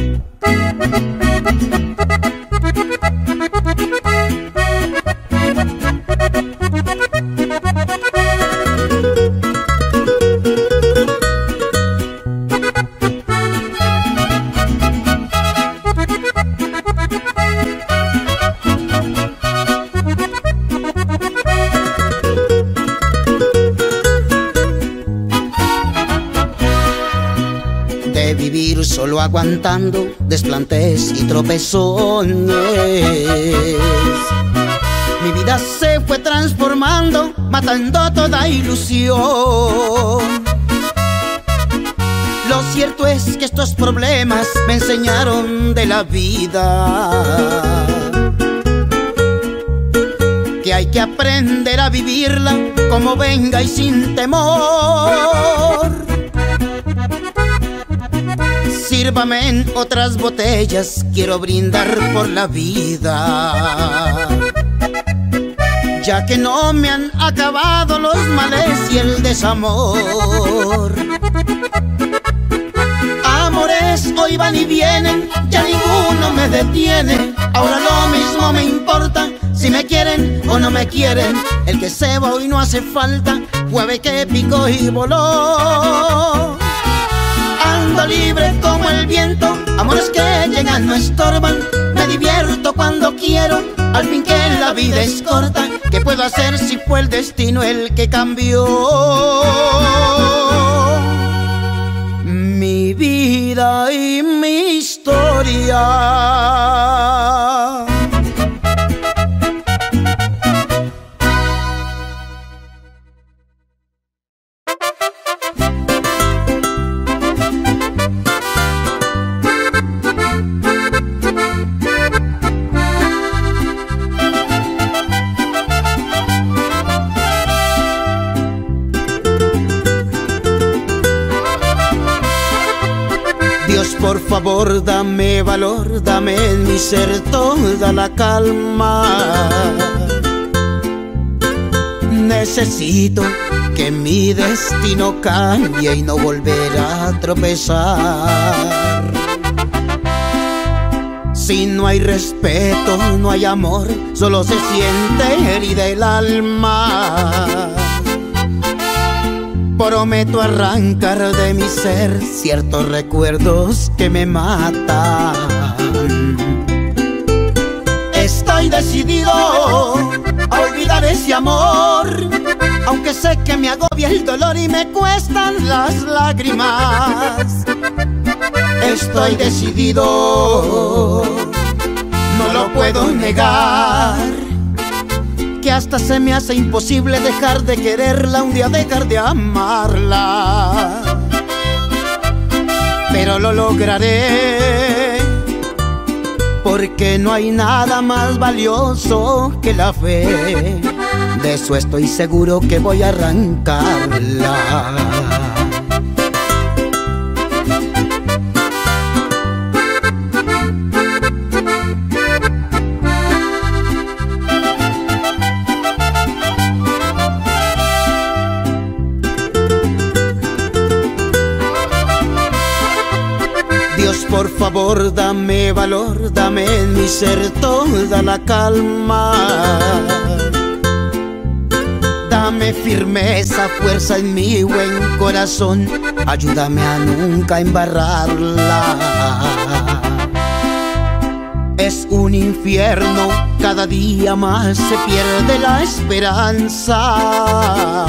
De vivir solo aguantando desplantes y tropezones, mi vida se fue transformando, matando toda ilusión. Lo cierto es que estos problemas me enseñaron de la vida, que hay que aprender a vivirla como venga y sin temor. Sírvame en otras botellas, quiero brindar por la vida, ya que no me han acabado los males y el desamor. Amores hoy van y vienen, ya ninguno me detiene. Ahora lo mismo me importa si me quieren o no me quieren. El que se va hoy no hace falta, jueves que picó y voló. Ando libre como el viento, amores que llegan no estorban. Me divierto cuando quiero, al fin que la vida es corta. ¿Qué puedo hacer si fue el destino el que cambió mi vida y mi historia? Dios, por favor, dame valor, dame en mi ser toda la calma. Necesito que mi destino cambie y no volver a tropezar. Si no hay respeto, no hay amor, solo se siente herida el alma. Prometo arrancar de mi ser ciertos recuerdos que me matan. Estoy decidido a olvidar ese amor, aunque sé que me agobia el dolor y me cuestan las lágrimas. Estoy decidido, no lo puedo negar, que hasta se me hace imposible dejar de quererla, un día dejar de amarla. Pero lo lograré, porque no hay nada más valioso que la fe. De eso estoy seguro que voy a arrancarla. Dios, por favor, dame valor, dame en mi ser toda la calma. Dame firmeza, fuerza en mi buen corazón, ayúdame a nunca embarrarla. Es un infierno, cada día más se pierde la esperanza.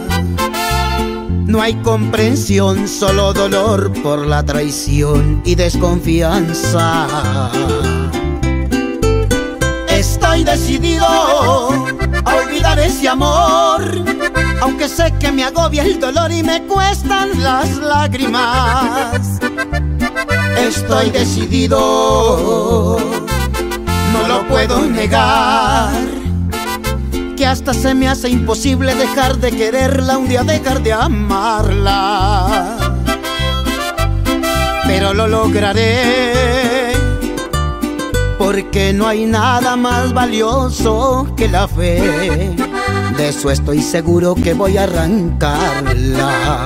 No hay comprensión, solo dolor por la traición y desconfianza. Estoy decidido a olvidar ese amor, aunque sé que me agobia el dolor y me cuestan las lágrimas. Estoy decidido, no lo puedo negar, que hasta se me hace imposible dejar de quererla, un día dejar de amarla. Pero lo lograré, porque no hay nada más valioso que la fe. De eso estoy seguro que voy a arrancarla.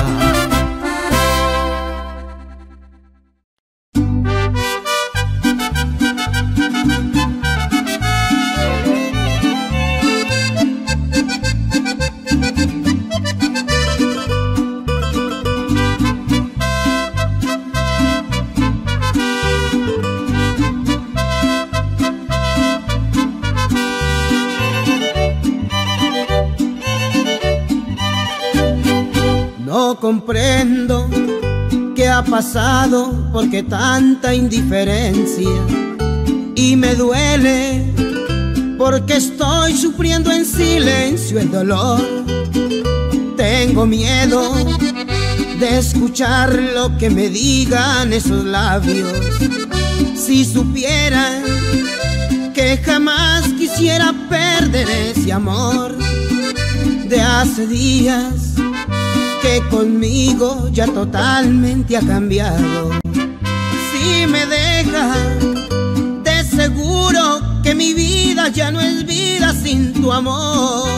No comprendo qué ha pasado, por qué tanta indiferencia, y me duele porque estoy sufriendo en silencio el dolor. Tengo miedo de escuchar lo que me digan esos labios. Si supieran que jamás quisiera perder ese amor de hace días, que conmigo ya totalmente ha cambiado. Si me deja, de seguro que mi vida ya no es vida sin tu amor.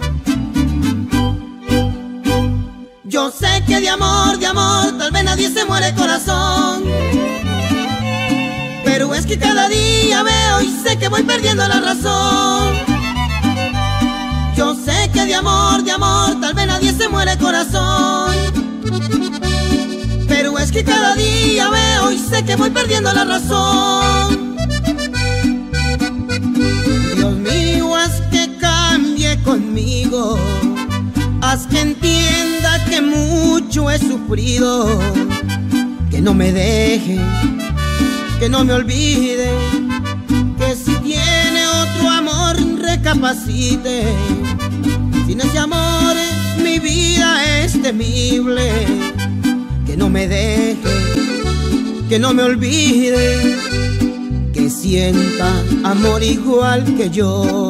Yo sé que de amor, de amor, tal vez nadie se muere corazón, pero es que cada día veo y sé que voy perdiendo la razón. Yo sé que de amor, de amor, tal vez nadie se muere corazón, pero es que cada día veo y sé que voy perdiendo la razón. Dios mío, haz que cambie conmigo, haz que entienda que mucho he sufrido, que no me deje, que no me olvide, que si tiene otro amor recapacite. Sin ese amor mi vida es temible, que no me deje, que no me olvide, que sienta amor igual que yo.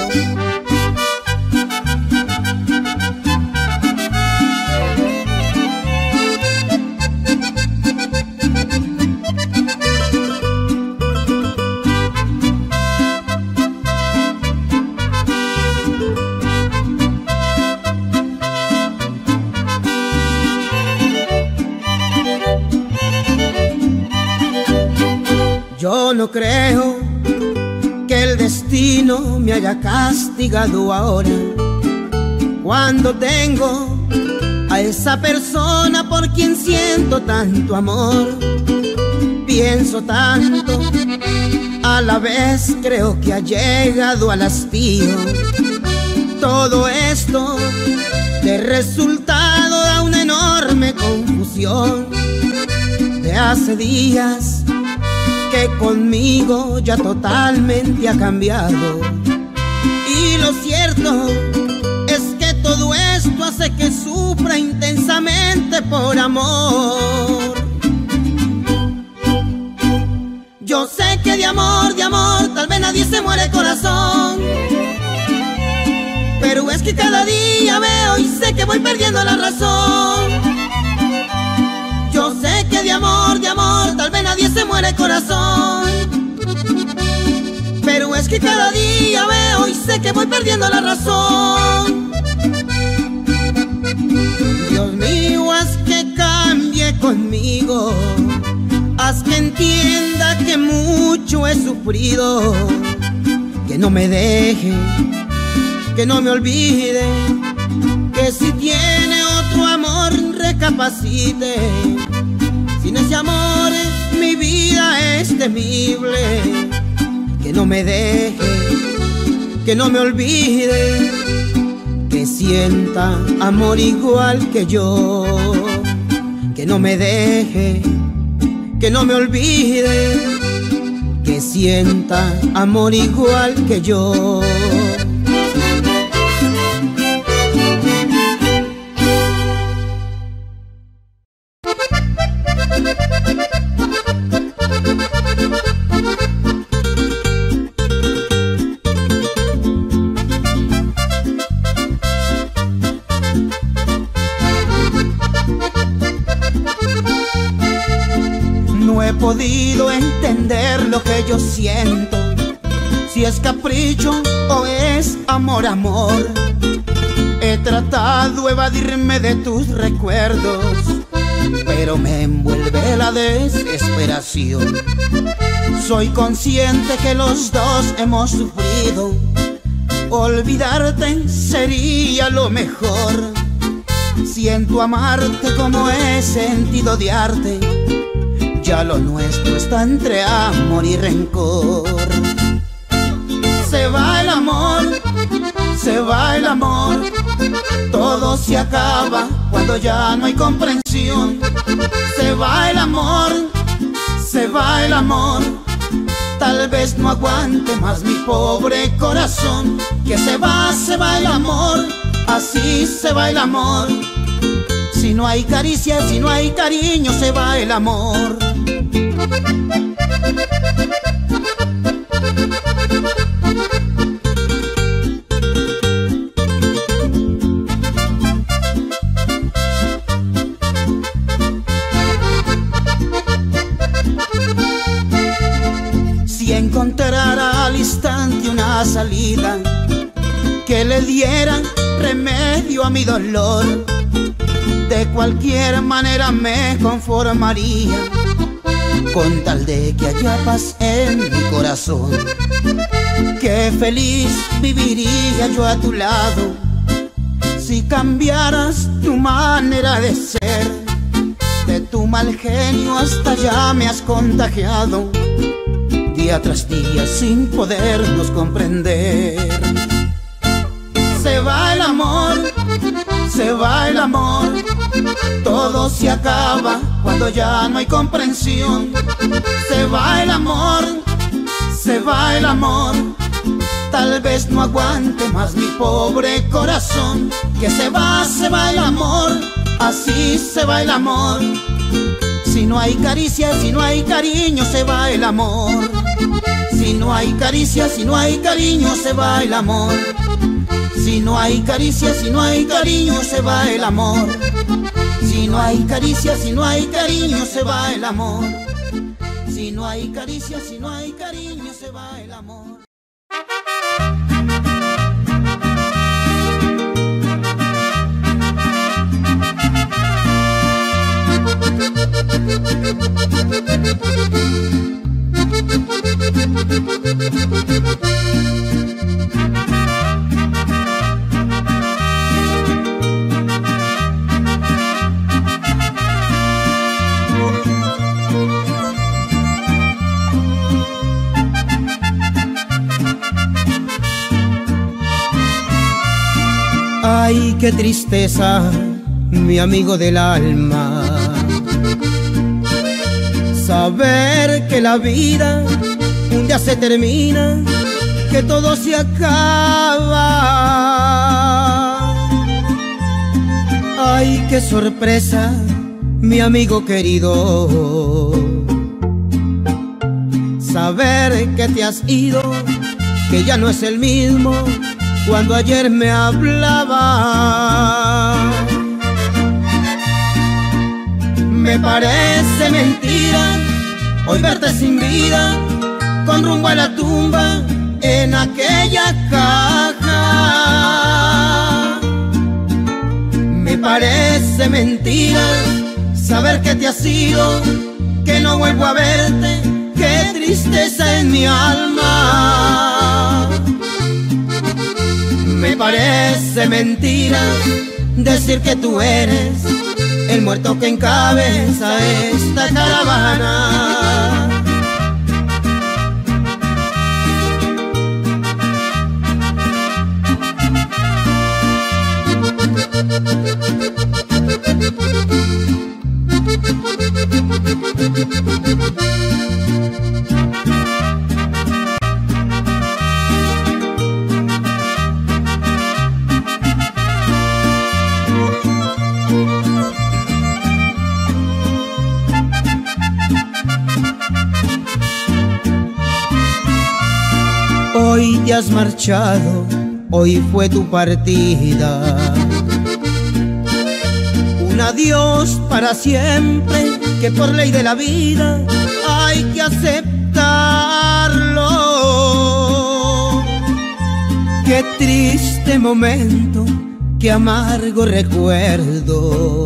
Yo no creo que el destino me haya castigado ahora, cuando tengo a esa persona por quien siento tanto amor. Pienso tanto, a la vez creo que ha llegado al hastío. Todo esto de resultado da una enorme confusión. De hace días que conmigo ya totalmente ha cambiado, y lo cierto es que todo esto hace que sufra intensamente por amor. Yo sé que de amor, de amor, tal vez nadie se muere corazón, pero es que cada día veo y sé que voy perdiendo la razón. Yo sé que de amor, de amor, tal vez nadie se muere corazón, pero es que cada día veo y sé que voy perdiendo la razón. Dios mío, haz que cambie conmigo, haz que entienda que mucho he sufrido, que no me deje, que no me olvide, que si tiene otro amor recapacite. Sin ese amor mi vida es temible, que no me deje, que no me olvide, que sienta amor igual que yo, que no me deje, que no me olvide, que sienta amor igual que yo. No he podido entender lo que yo siento, si es capricho o es amor, amor. He tratado de evadirme de tus recuerdos, pero me envuelve la desesperación. Soy consciente que los dos hemos sufrido, olvidarte sería lo mejor. Siento amarte como he sentido odiarte, ya lo nuestro está entre amor y rencor. Se va el amor, se va el amor, todo se acaba cuando ya no hay comprensión. Se va el amor, se va el amor, tal vez no aguante más mi pobre corazón. Que se va, se va el amor, así se va el amor. Si no hay caricia, si no hay cariño, se va el amor. Si encontrara al instante una salida que le diera remedio a mi dolor, de cualquier manera me conformaría, con tal de que haya paz en mi corazón. Qué feliz viviría yo a tu lado, si cambiaras tu manera de ser. De tu mal genio hasta ya me has contagiado, día tras día sin podernos comprender. Se va el amor, se va el amor, todo se acaba cuando ya no hay comprensión. Se va el amor, se va el amor, tal vez no aguante más mi pobre corazón. Que se va, se va el amor, así se va el amor. Si no hay caricia, si no hay cariño, se va el amor. Si no hay caricia, si no hay cariño, se va el amor. Si no hay caricia, si no hay cariño, se va el amor. Si no hay caricia, si no hay cariño, se va el amor. Si no hay caricia, si no hay cariño, se va el amor. Ay, qué tristeza, mi amigo del alma, saber que la vida un día se termina, que todo se acaba. Ay, qué sorpresa, mi amigo querido, saber que te has ido, que ya no es el mismo cuando ayer me hablaba. Me parece mentira hoy verte sin vida, con rumbo a la tumba en aquella caja. Me parece mentira saber que te has ido, que no vuelvo a verte, qué tristeza en mi alma. Me parece mentira decir que tú eres el muerto que encabeza esta caravana. hoy te has marchado, hoy fue tu partida. Un adiós para siempre, que por ley de la vida hay que aceptarlo. Qué triste momento, qué amargo recuerdo,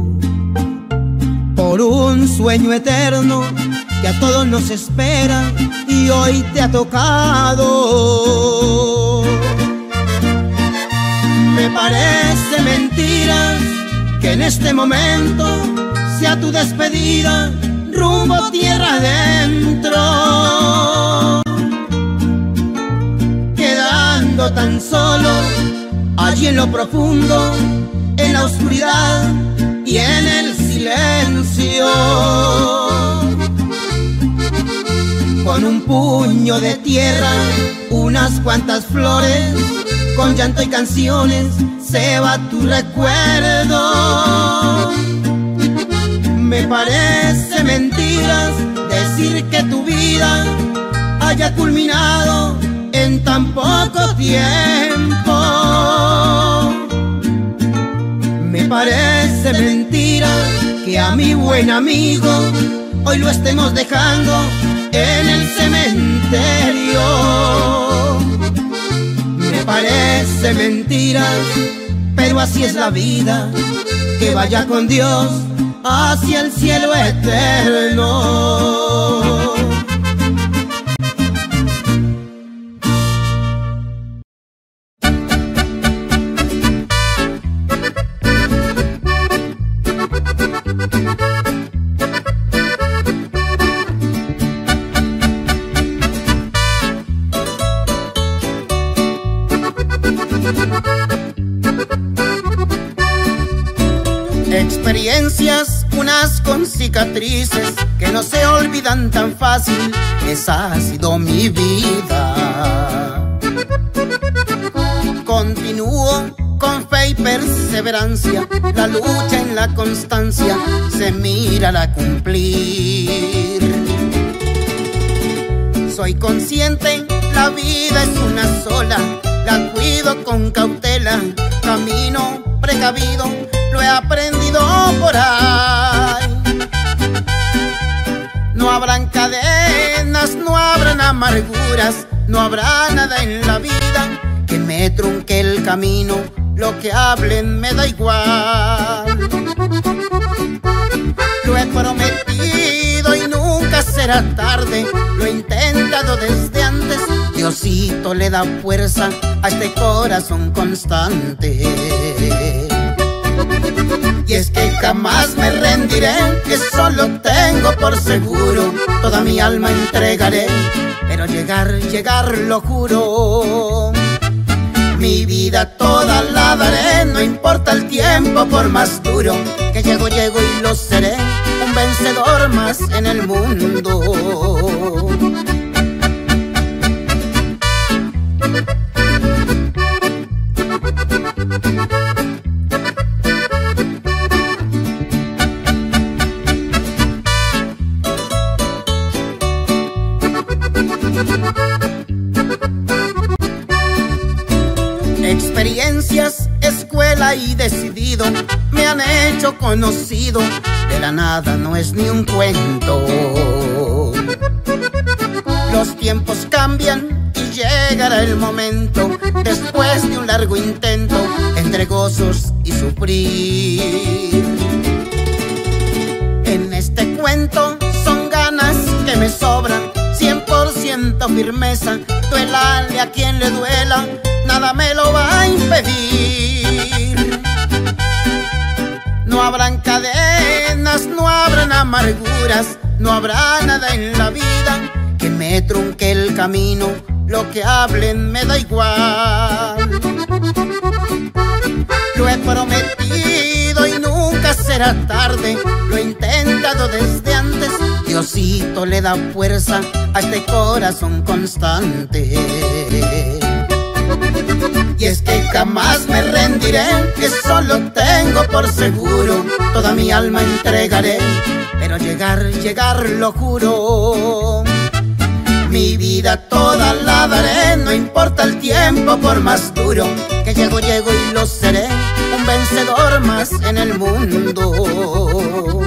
por un sueño eterno que a todos nos espera y hoy te ha tocado. Me parece mentira que en este momento sea tu despedida rumbo tierra adentro, quedando tan solo allí en lo profundo, en la oscuridad y en el silencio, con un puño de tierra, unas cuantas flores, con llanto y canciones se va tu recuerdo. Me parece mentiras decir que tu vida haya culminado en tan poco tiempo. Me parece mentira que a mi buen amigo hoy lo estemos dejando en el cementerio. Me parece mentira, pero así es la vida, que vaya con Dios hacia el cielo eterno. Experiencias, unas con cicatrices que no se olvidan tan fácil. Esa ha sido mi vida. Continúo con fe y perseverancia, la lucha en la constancia se mira a cumplir. Soy consciente, la vida es una sola, la cuido con cautela, camino precavido, lo he aprendido por ahí. No habrán cadenas, no habrán amarguras, no habrá nada en la vida que me trunque el camino, lo que hablen me da igual. Lo he prometido y nunca será tarde, lo he intentado desde antes, Diosito le da fuerza a este corazón constante. Y es que jamás me rendiré, que solo tengo por seguro, toda mi alma entregaré, pero llegar, llegar lo juro. Mi vida toda la daré, no importa el tiempo por más duro, que llego, llego y lo seré, un vencedor más en el mundo. Experiencias, escuela y decidido me han hecho conocido, de la nada no es ni un cuento. Los tiempos cambian y llegará el momento, después de un largo intento, entre gozos y sufrir. En este cuento son ganas que me sobran, cien por ciento firmeza, duélale a quien le duela, nada me lo va a impedir. No habrán cadenas, no habrán amarguras, no habrá nada en la vida que me trunque el camino, lo que hablen me da igual. Lo he prometido y nunca será tarde, lo he intentado desde antes, Diosito le da fuerza a este corazón constante. Y es que jamás me rendiré, que solo tengo por seguro, toda mi alma entregaré, pero llegar, llegar lo juro. mi vida toda la daré, no importa el tiempo por más duro que llego, llego y lo seré, un vencedor más en el mundo.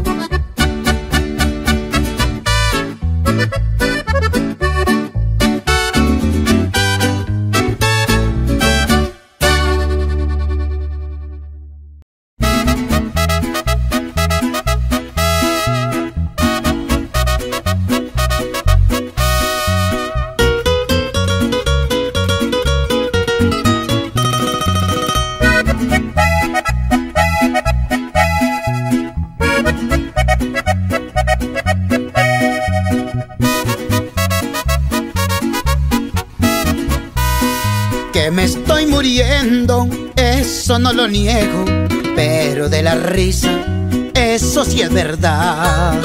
Que me estoy muriendo, eso no lo niego, pero de la risa, eso sí es verdad.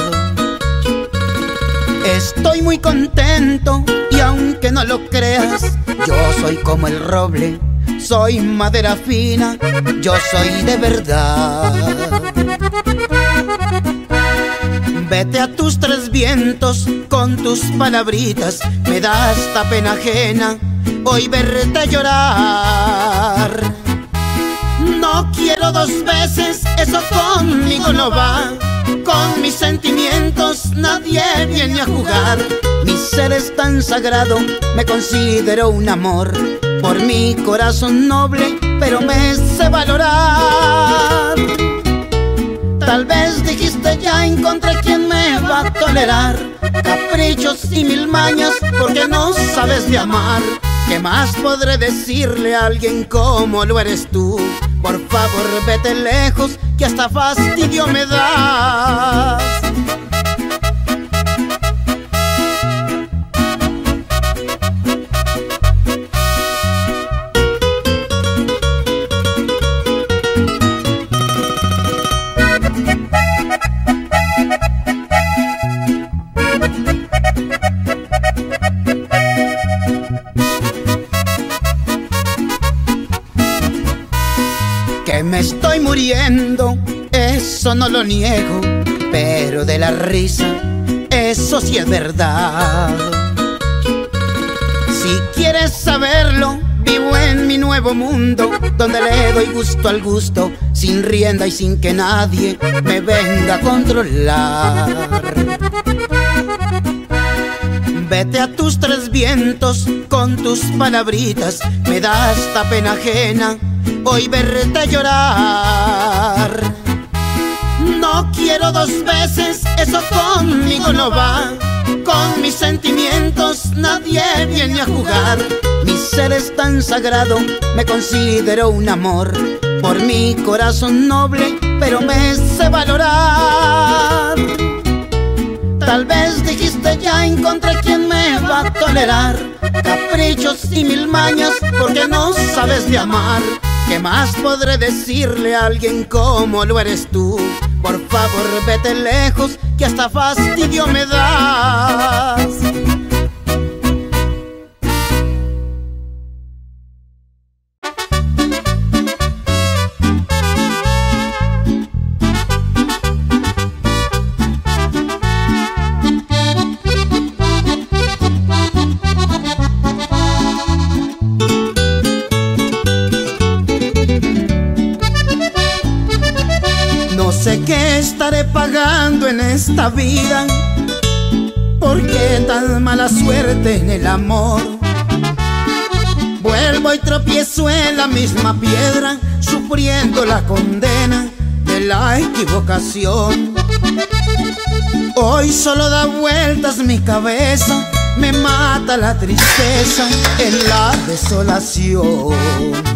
Estoy muy contento y aunque no lo creas, yo soy como el roble, soy madera fina, yo soy de verdad. Vete a tus tres vientos con tus palabritas, me da hasta pena ajena hoy verte llorar. No quiero dos veces, eso conmigo no va. Con mis sentimientos nadie viene a jugar. Mi ser es tan sagrado, me considero un amor. Por mi corazón noble, pero me sé valorar. Tal vez dijiste ya encontré quien me va a tolerar. Caprichos y mil mañas porque no sabes de amar. ¿Qué más podré decirle a alguien como lo eres tú? Por favor vete lejos que hasta fastidio me das. Que me estoy muriendo, eso no lo niego, pero de la risa, eso sí es verdad. Si quieres saberlo, vivo en mi nuevo mundo, donde le doy gusto al gusto, sin rienda y sin que nadie me venga a controlar. Vete a tus tres vientos con tus palabritas, me da hasta pena ajena hoy verte llorar. No quiero dos veces, eso conmigo no va. Con mis sentimientos nadie viene a jugar. Mi ser es tan sagrado, me considero un amor. Por mi corazón noble, pero me sé valorar. Tal vez dijiste ya encontré quien me va a tolerar. Caprichos y mil mañas porque no sabes de amar. ¿Qué más podré decirle a alguien como lo eres tú? Por favor vete lejos que hasta fastidio me das. No sé qué estaré pagando en esta vida, ¿por qué tan mala suerte en el amor? Vuelvo y tropiezo en la misma piedra, sufriendo la condena de la equivocación. Hoy solo da vueltas mi cabeza, me mata la tristeza en la desolación.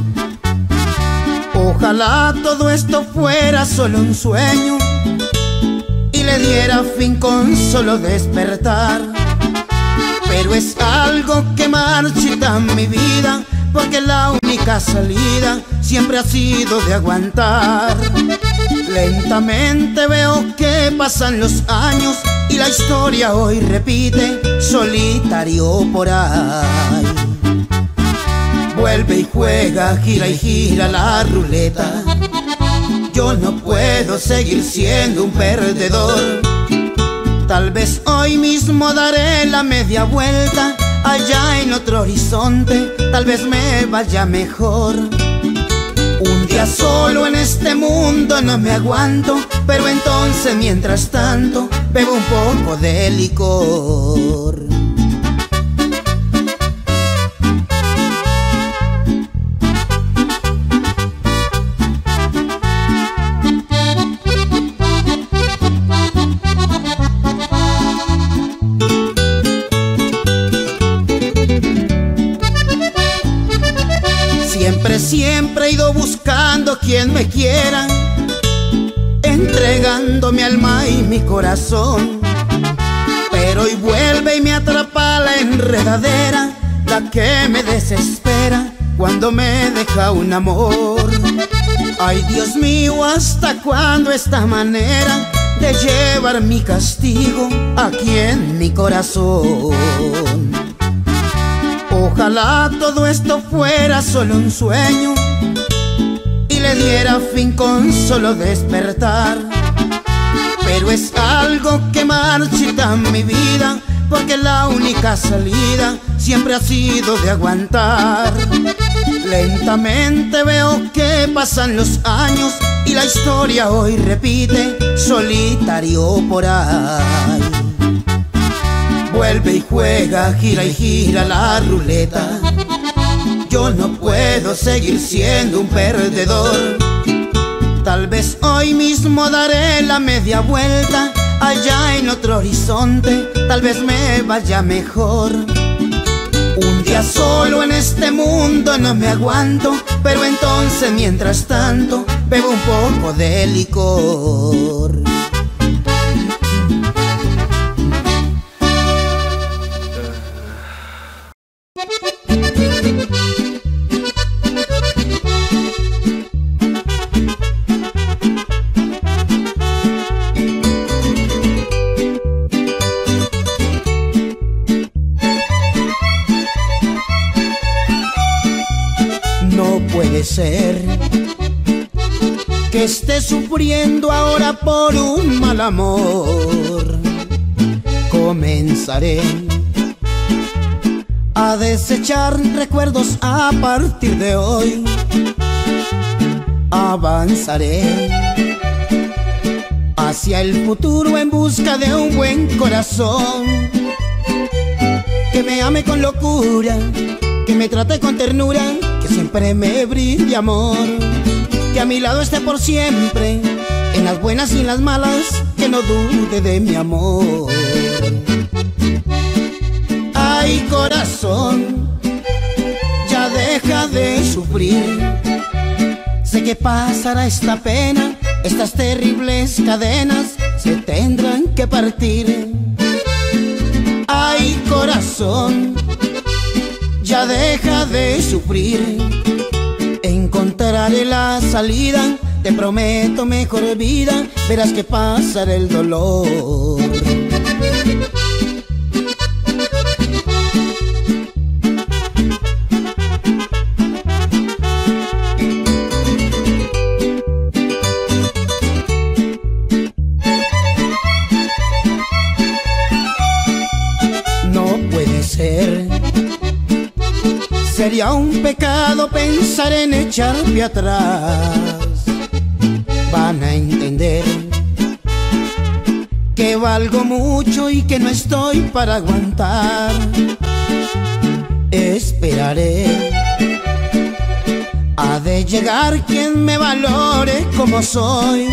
Ojalá todo esto fuera solo un sueño y le diera fin con solo despertar. Pero es algo que marchita mi vida, porque la única salida siempre ha sido de aguantar. Lentamente veo que pasan los años y la historia hoy repite solitario por ahí. Vuelve y juega, gira y gira la ruleta. Yo no puedo seguir siendo un perdedor. Tal vez hoy mismo daré la media vuelta allá en otro horizonte, tal vez me vaya mejor. Un día solo en este mundo no me aguanto, pero entonces mientras tanto bebo un poco de licor. Siempre, siempre he ido buscando quien me quiera, entregando mi alma y mi corazón. Pero hoy vuelve y me atrapa la enredadera, la que me desespera cuando me deja un amor. Ay, Dios mío, ¿hasta cuándo esta manera de llevar mi castigo aquí en mi corazón? Ojalá todo esto fuera solo un sueño y le diera fin con solo despertar. Pero es algo que marchita mi vida, porque la única salida siempre ha sido de aguantar. Lentamente veo que pasan los años y la historia hoy repite solitario por ahí. Vuelve y juega, gira y gira la ruleta. Yo no puedo seguir siendo un perdedor. Tal vez hoy mismo daré la media vuelta allá en otro horizonte, tal vez me vaya mejor. Un día solo en este mundo no me aguanto, pero entonces mientras tanto bebo un poco de licor. No puede ser que esté sufriendo ahora por un mal amor. Comenzaré a desechar recuerdos a partir de hoy. Avanzaré hacia el futuro en busca de un buen corazón, que me ame con locura, que me trate con ternura, que siempre me brinde amor, que a mi lado esté por siempre, en las buenas y en las malas, que no dude de mi amor. Ay, corazón, ya deja de sufrir. Sé que pasará esta pena, estas terribles cadenas se tendrán que partir. Ay, corazón, ya deja de sufrir. Encontraré la salida, te prometo mejor vida, verás que pasará el dolor. No puede ser, sería un pecado pensar en echarme atrás. Van a entender que valgo mucho y que no estoy para aguantar. Esperaré, ha de llegar quien me valore como soy.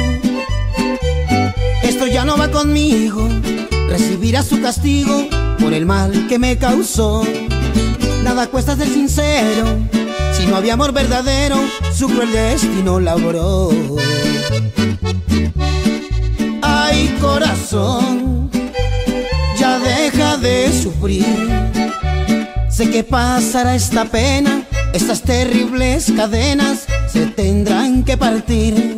Esto ya no va conmigo, recibirá su castigo por el mal que me causó. Nada cuesta ser sincero, si no había amor verdadero, su cruel destino labró. Ay, corazón, ya deja de sufrir. Sé que pasará esta pena, estas terribles cadenas se tendrán que partir.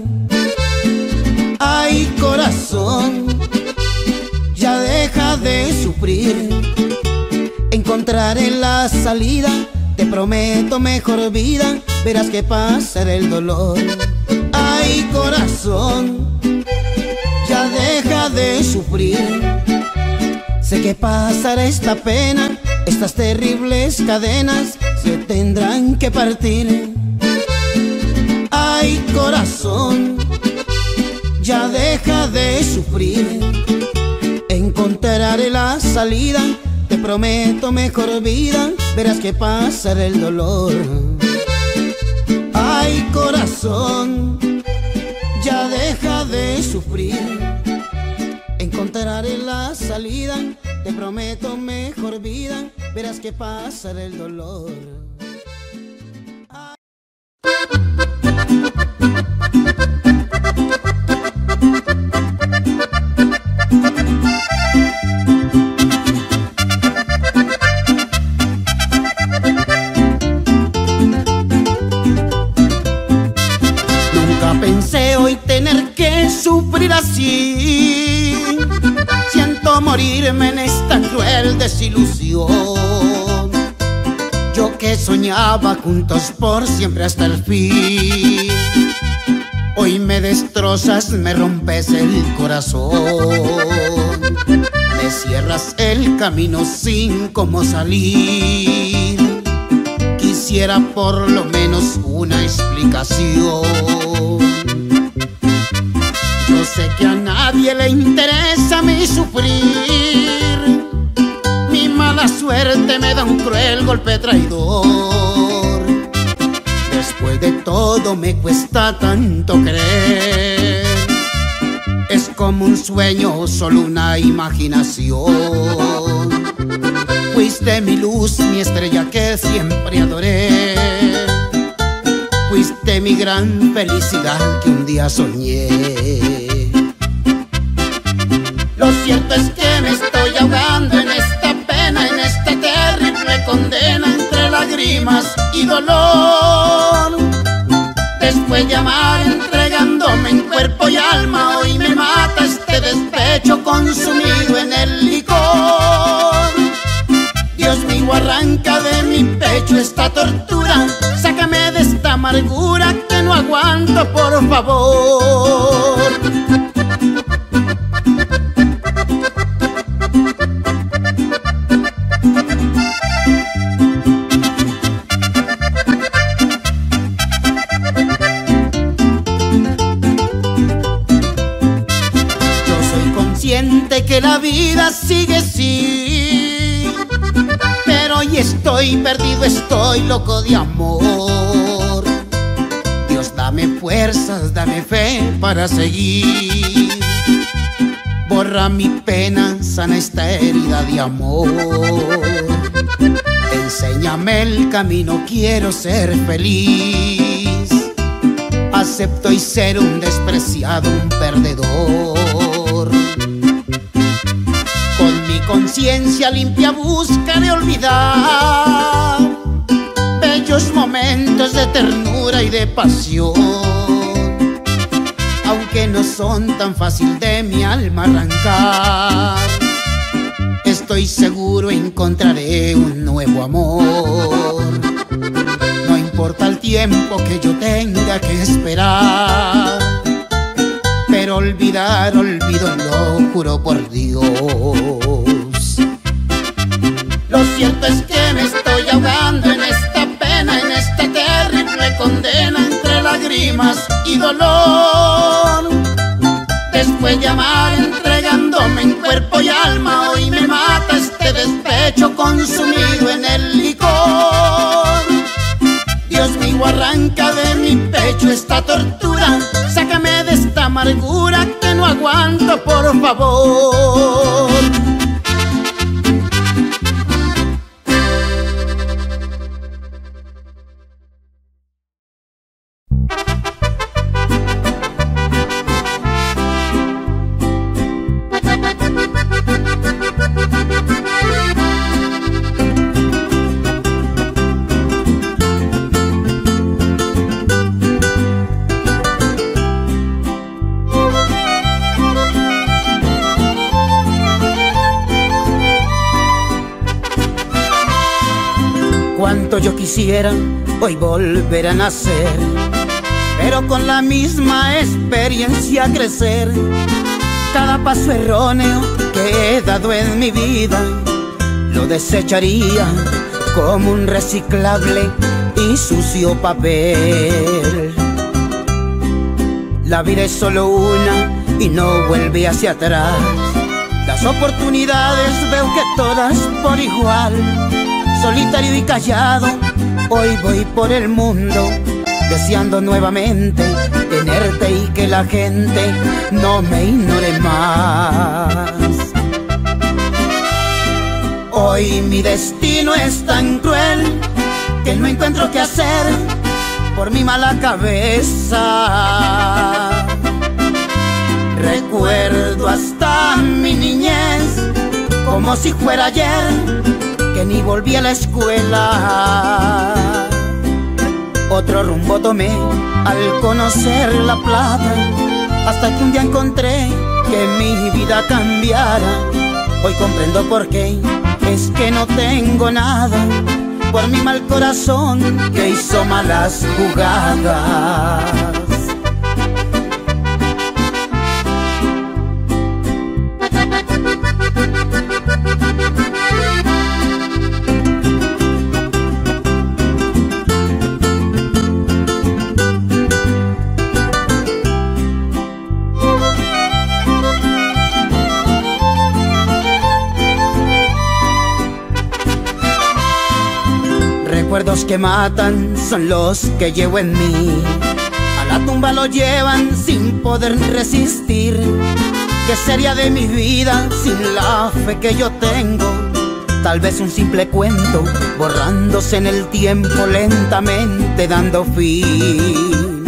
Ay, corazón, ya deja de sufrir. Encontraré la salida, te prometo mejor vida, verás que pasará el dolor. Ay, corazón, ya deja de sufrir. Sé que pasará esta pena, estas terribles cadenas se tendrán que partir. Ay, corazón, ya deja de sufrir. Encontraré la salida, te prometo mejor vida, verás que pasará el dolor. Ay, corazón, ya deja de sufrir. Encontraré la salida, te prometo mejor vida, verás que pasará el dolor. Ay. Nunca pensé hoy tener que sufrir así. Siento morirme en esta cruel desilusión. Yo que soñaba juntos por siempre hasta el fin. Hoy me destrozas, me rompes el corazón. Me cierras el camino sin cómo salir. Quisiera por lo menos una explicación. Yo sé que a nadie le interesa mi sufrir. Mi mala suerte me da un cruel golpe traidor. Después de todo me cuesta tanto creer. Es como un sueño, solo una imaginación. Fuiste mi luz, mi estrella que siempre adoré. Fuiste mi gran felicidad que un día soñé. Lo cierto es que me estoy ahogando en esta pena, en esta terrible condena, entre lágrimas y dolor. Después de amar entregándome en cuerpo y alma, hoy me mata este despecho consumido en el licor. Dios mío, arranca de mi pecho esta tortura, sácame de esta amargura que no aguanto, por favor. Yo soy consciente que la vida sigue así, pero hoy estoy perdido, estoy loco de amor. Dios, dame fuerzas, dame fe para seguir. Borra mi pena, sana esta herida de amor. Enséñame el camino, quiero ser feliz. Acepto y ser un despreciado, un perdedor. Con mi conciencia limpia buscaré olvidar bellos momentos de ternura y de pasión. Aunque no son tan fácil de mi alma arrancar, estoy seguro encontraré un nuevo amor. No importa el tiempo que yo tenga que esperar, pero olvidar, olvido, lo juro por Dios. Lo cierto es que me estoy ahogando en esta pena, en esta terrible condena, entre lágrimas y dolor. Después de amar entregándome en cuerpo y alma, hoy me mata este despecho consumido en el licor. Dios mío, arranca de mi pecho esta tortura, sácame de esta amargura que no aguanto, por favor. Cuánto yo quisiera hoy volver a nacer, pero con la misma experiencia crecer. Cada paso erróneo que he dado en mi vida lo desecharía como un reciclable y sucio papel. La vida es solo una y no vuelve hacia atrás. Las oportunidades veo que todas por igual. Solitario y callado, hoy voy por el mundo, deseando nuevamente tenerte y que la gente no me ignore más. Hoy mi destino es tan cruel que no encuentro qué hacer por mi mala cabeza. Recuerdo hasta mi niñez como si fuera ayer, que ni volví a la escuela. Otro rumbo tomé al conocer La Plata, hasta que un día encontré que mi vida cambiara. Hoy comprendo por qué es que no tengo nada, por mi mal corazón que hizo malas jugadas. Recuerdos que matan son los que llevo en mí. A la tumba lo llevan sin poder resistir. ¿Qué sería de mi vida sin la fe que yo tengo? Tal vez un simple cuento borrándose en el tiempo, lentamente dando fin.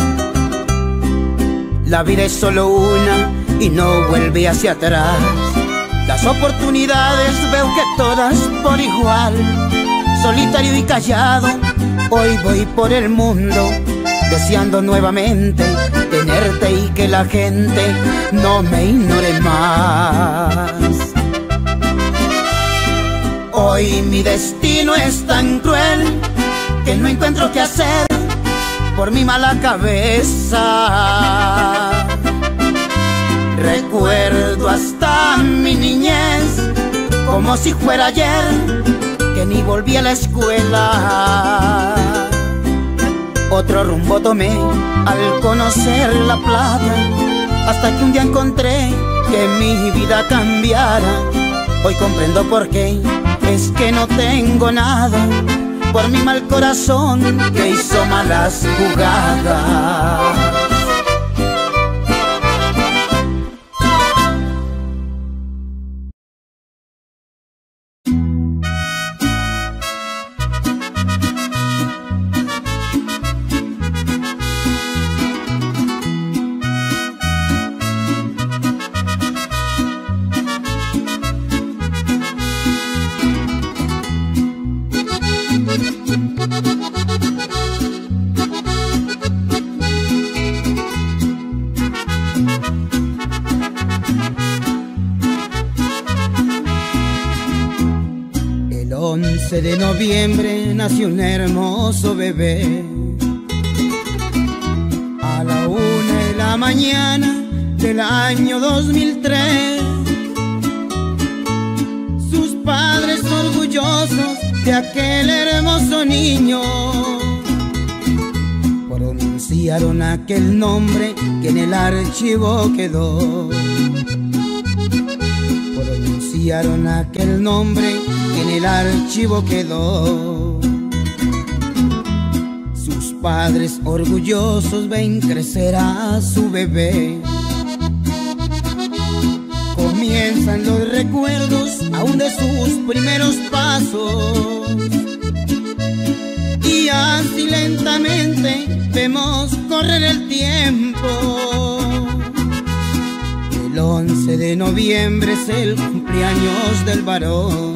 La vida es solo una y no vuelve hacia atrás. Las oportunidades veo que todas por igual. Solitario y callado, hoy voy por el mundo, deseando nuevamente tenerte y que la gente no me ignore más. Hoy mi destino es tan cruel que no encuentro qué hacer por mi mala cabeza. Recuerdo hasta mi niñez como si fuera ayer, que ni volví a la escuela. Otro rumbo tomé al conocer La Plata, hasta que un día encontré que mi vida cambiara. Hoy comprendo por qué es que no tengo nada, por mi mal corazón que hizo malas jugadas. El once de noviembre nació un hermoso bebé. A la una de la mañana del año dos mil tres, sus padres orgullosos de aquel hermoso niño pronunciaron aquel nombre que en el archivo quedó. Pronunciaron aquel nombre que en el archivo quedó. Sus padres orgullosos ven crecer a su bebé. Comienzan los recuerdos aún de sus primeros pasos, y así lentamente vemos correr el tiempo. El once de noviembre es el cumpleaños del varón.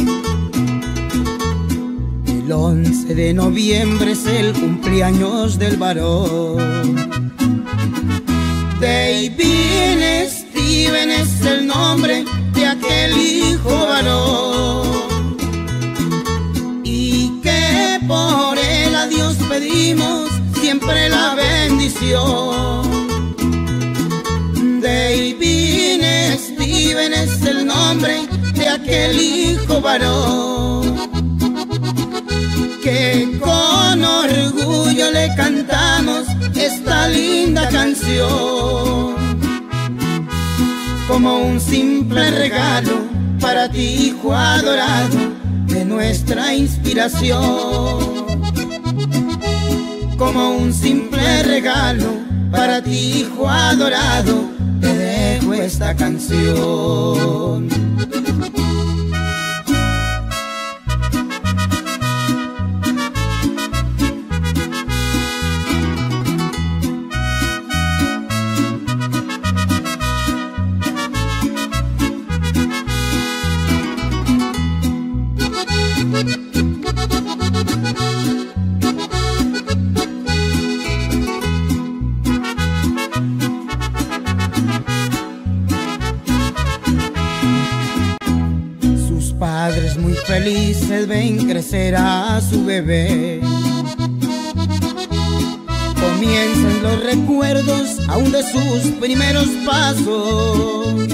El once de noviembre es el cumpleaños del varón. David Steven es el nombre de aquel hijo varón, y que por él a Dios pedimos siempre la bendición. David Steven es el nombre nombre de aquel hijo varón, que con orgullo le cantamos esta linda canción, como un simple regalo para ti, hijo adorado, de nuestra inspiración. Como un simple regalo para ti, hijo adorado, te dejo esta canción. Padres muy felices ven crecer a su bebé. Comienzan los recuerdos aún de sus primeros pasos,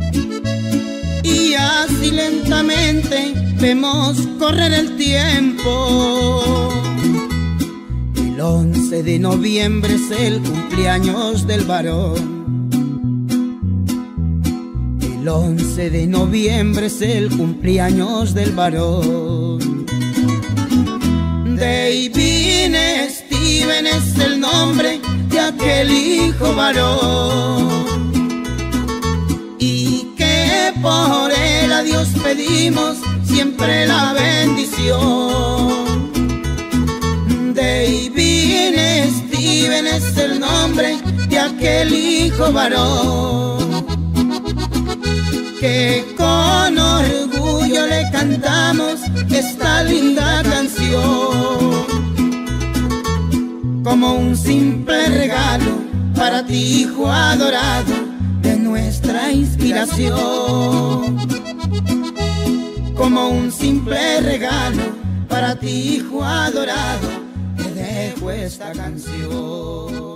y así lentamente vemos correr el tiempo. El once de noviembre es el cumpleaños del varón. El once de noviembre es el cumpleaños del varón. David Steven es el nombre de aquel hijo varón, y que por él a Dios pedimos siempre la bendición. David Steven es el nombre de aquel hijo varón, que con orgullo le cantamos esta linda canción, como un simple regalo para ti, hijo adorado, de nuestra inspiración. Como un simple regalo para ti, hijo adorado, te dejo esta canción.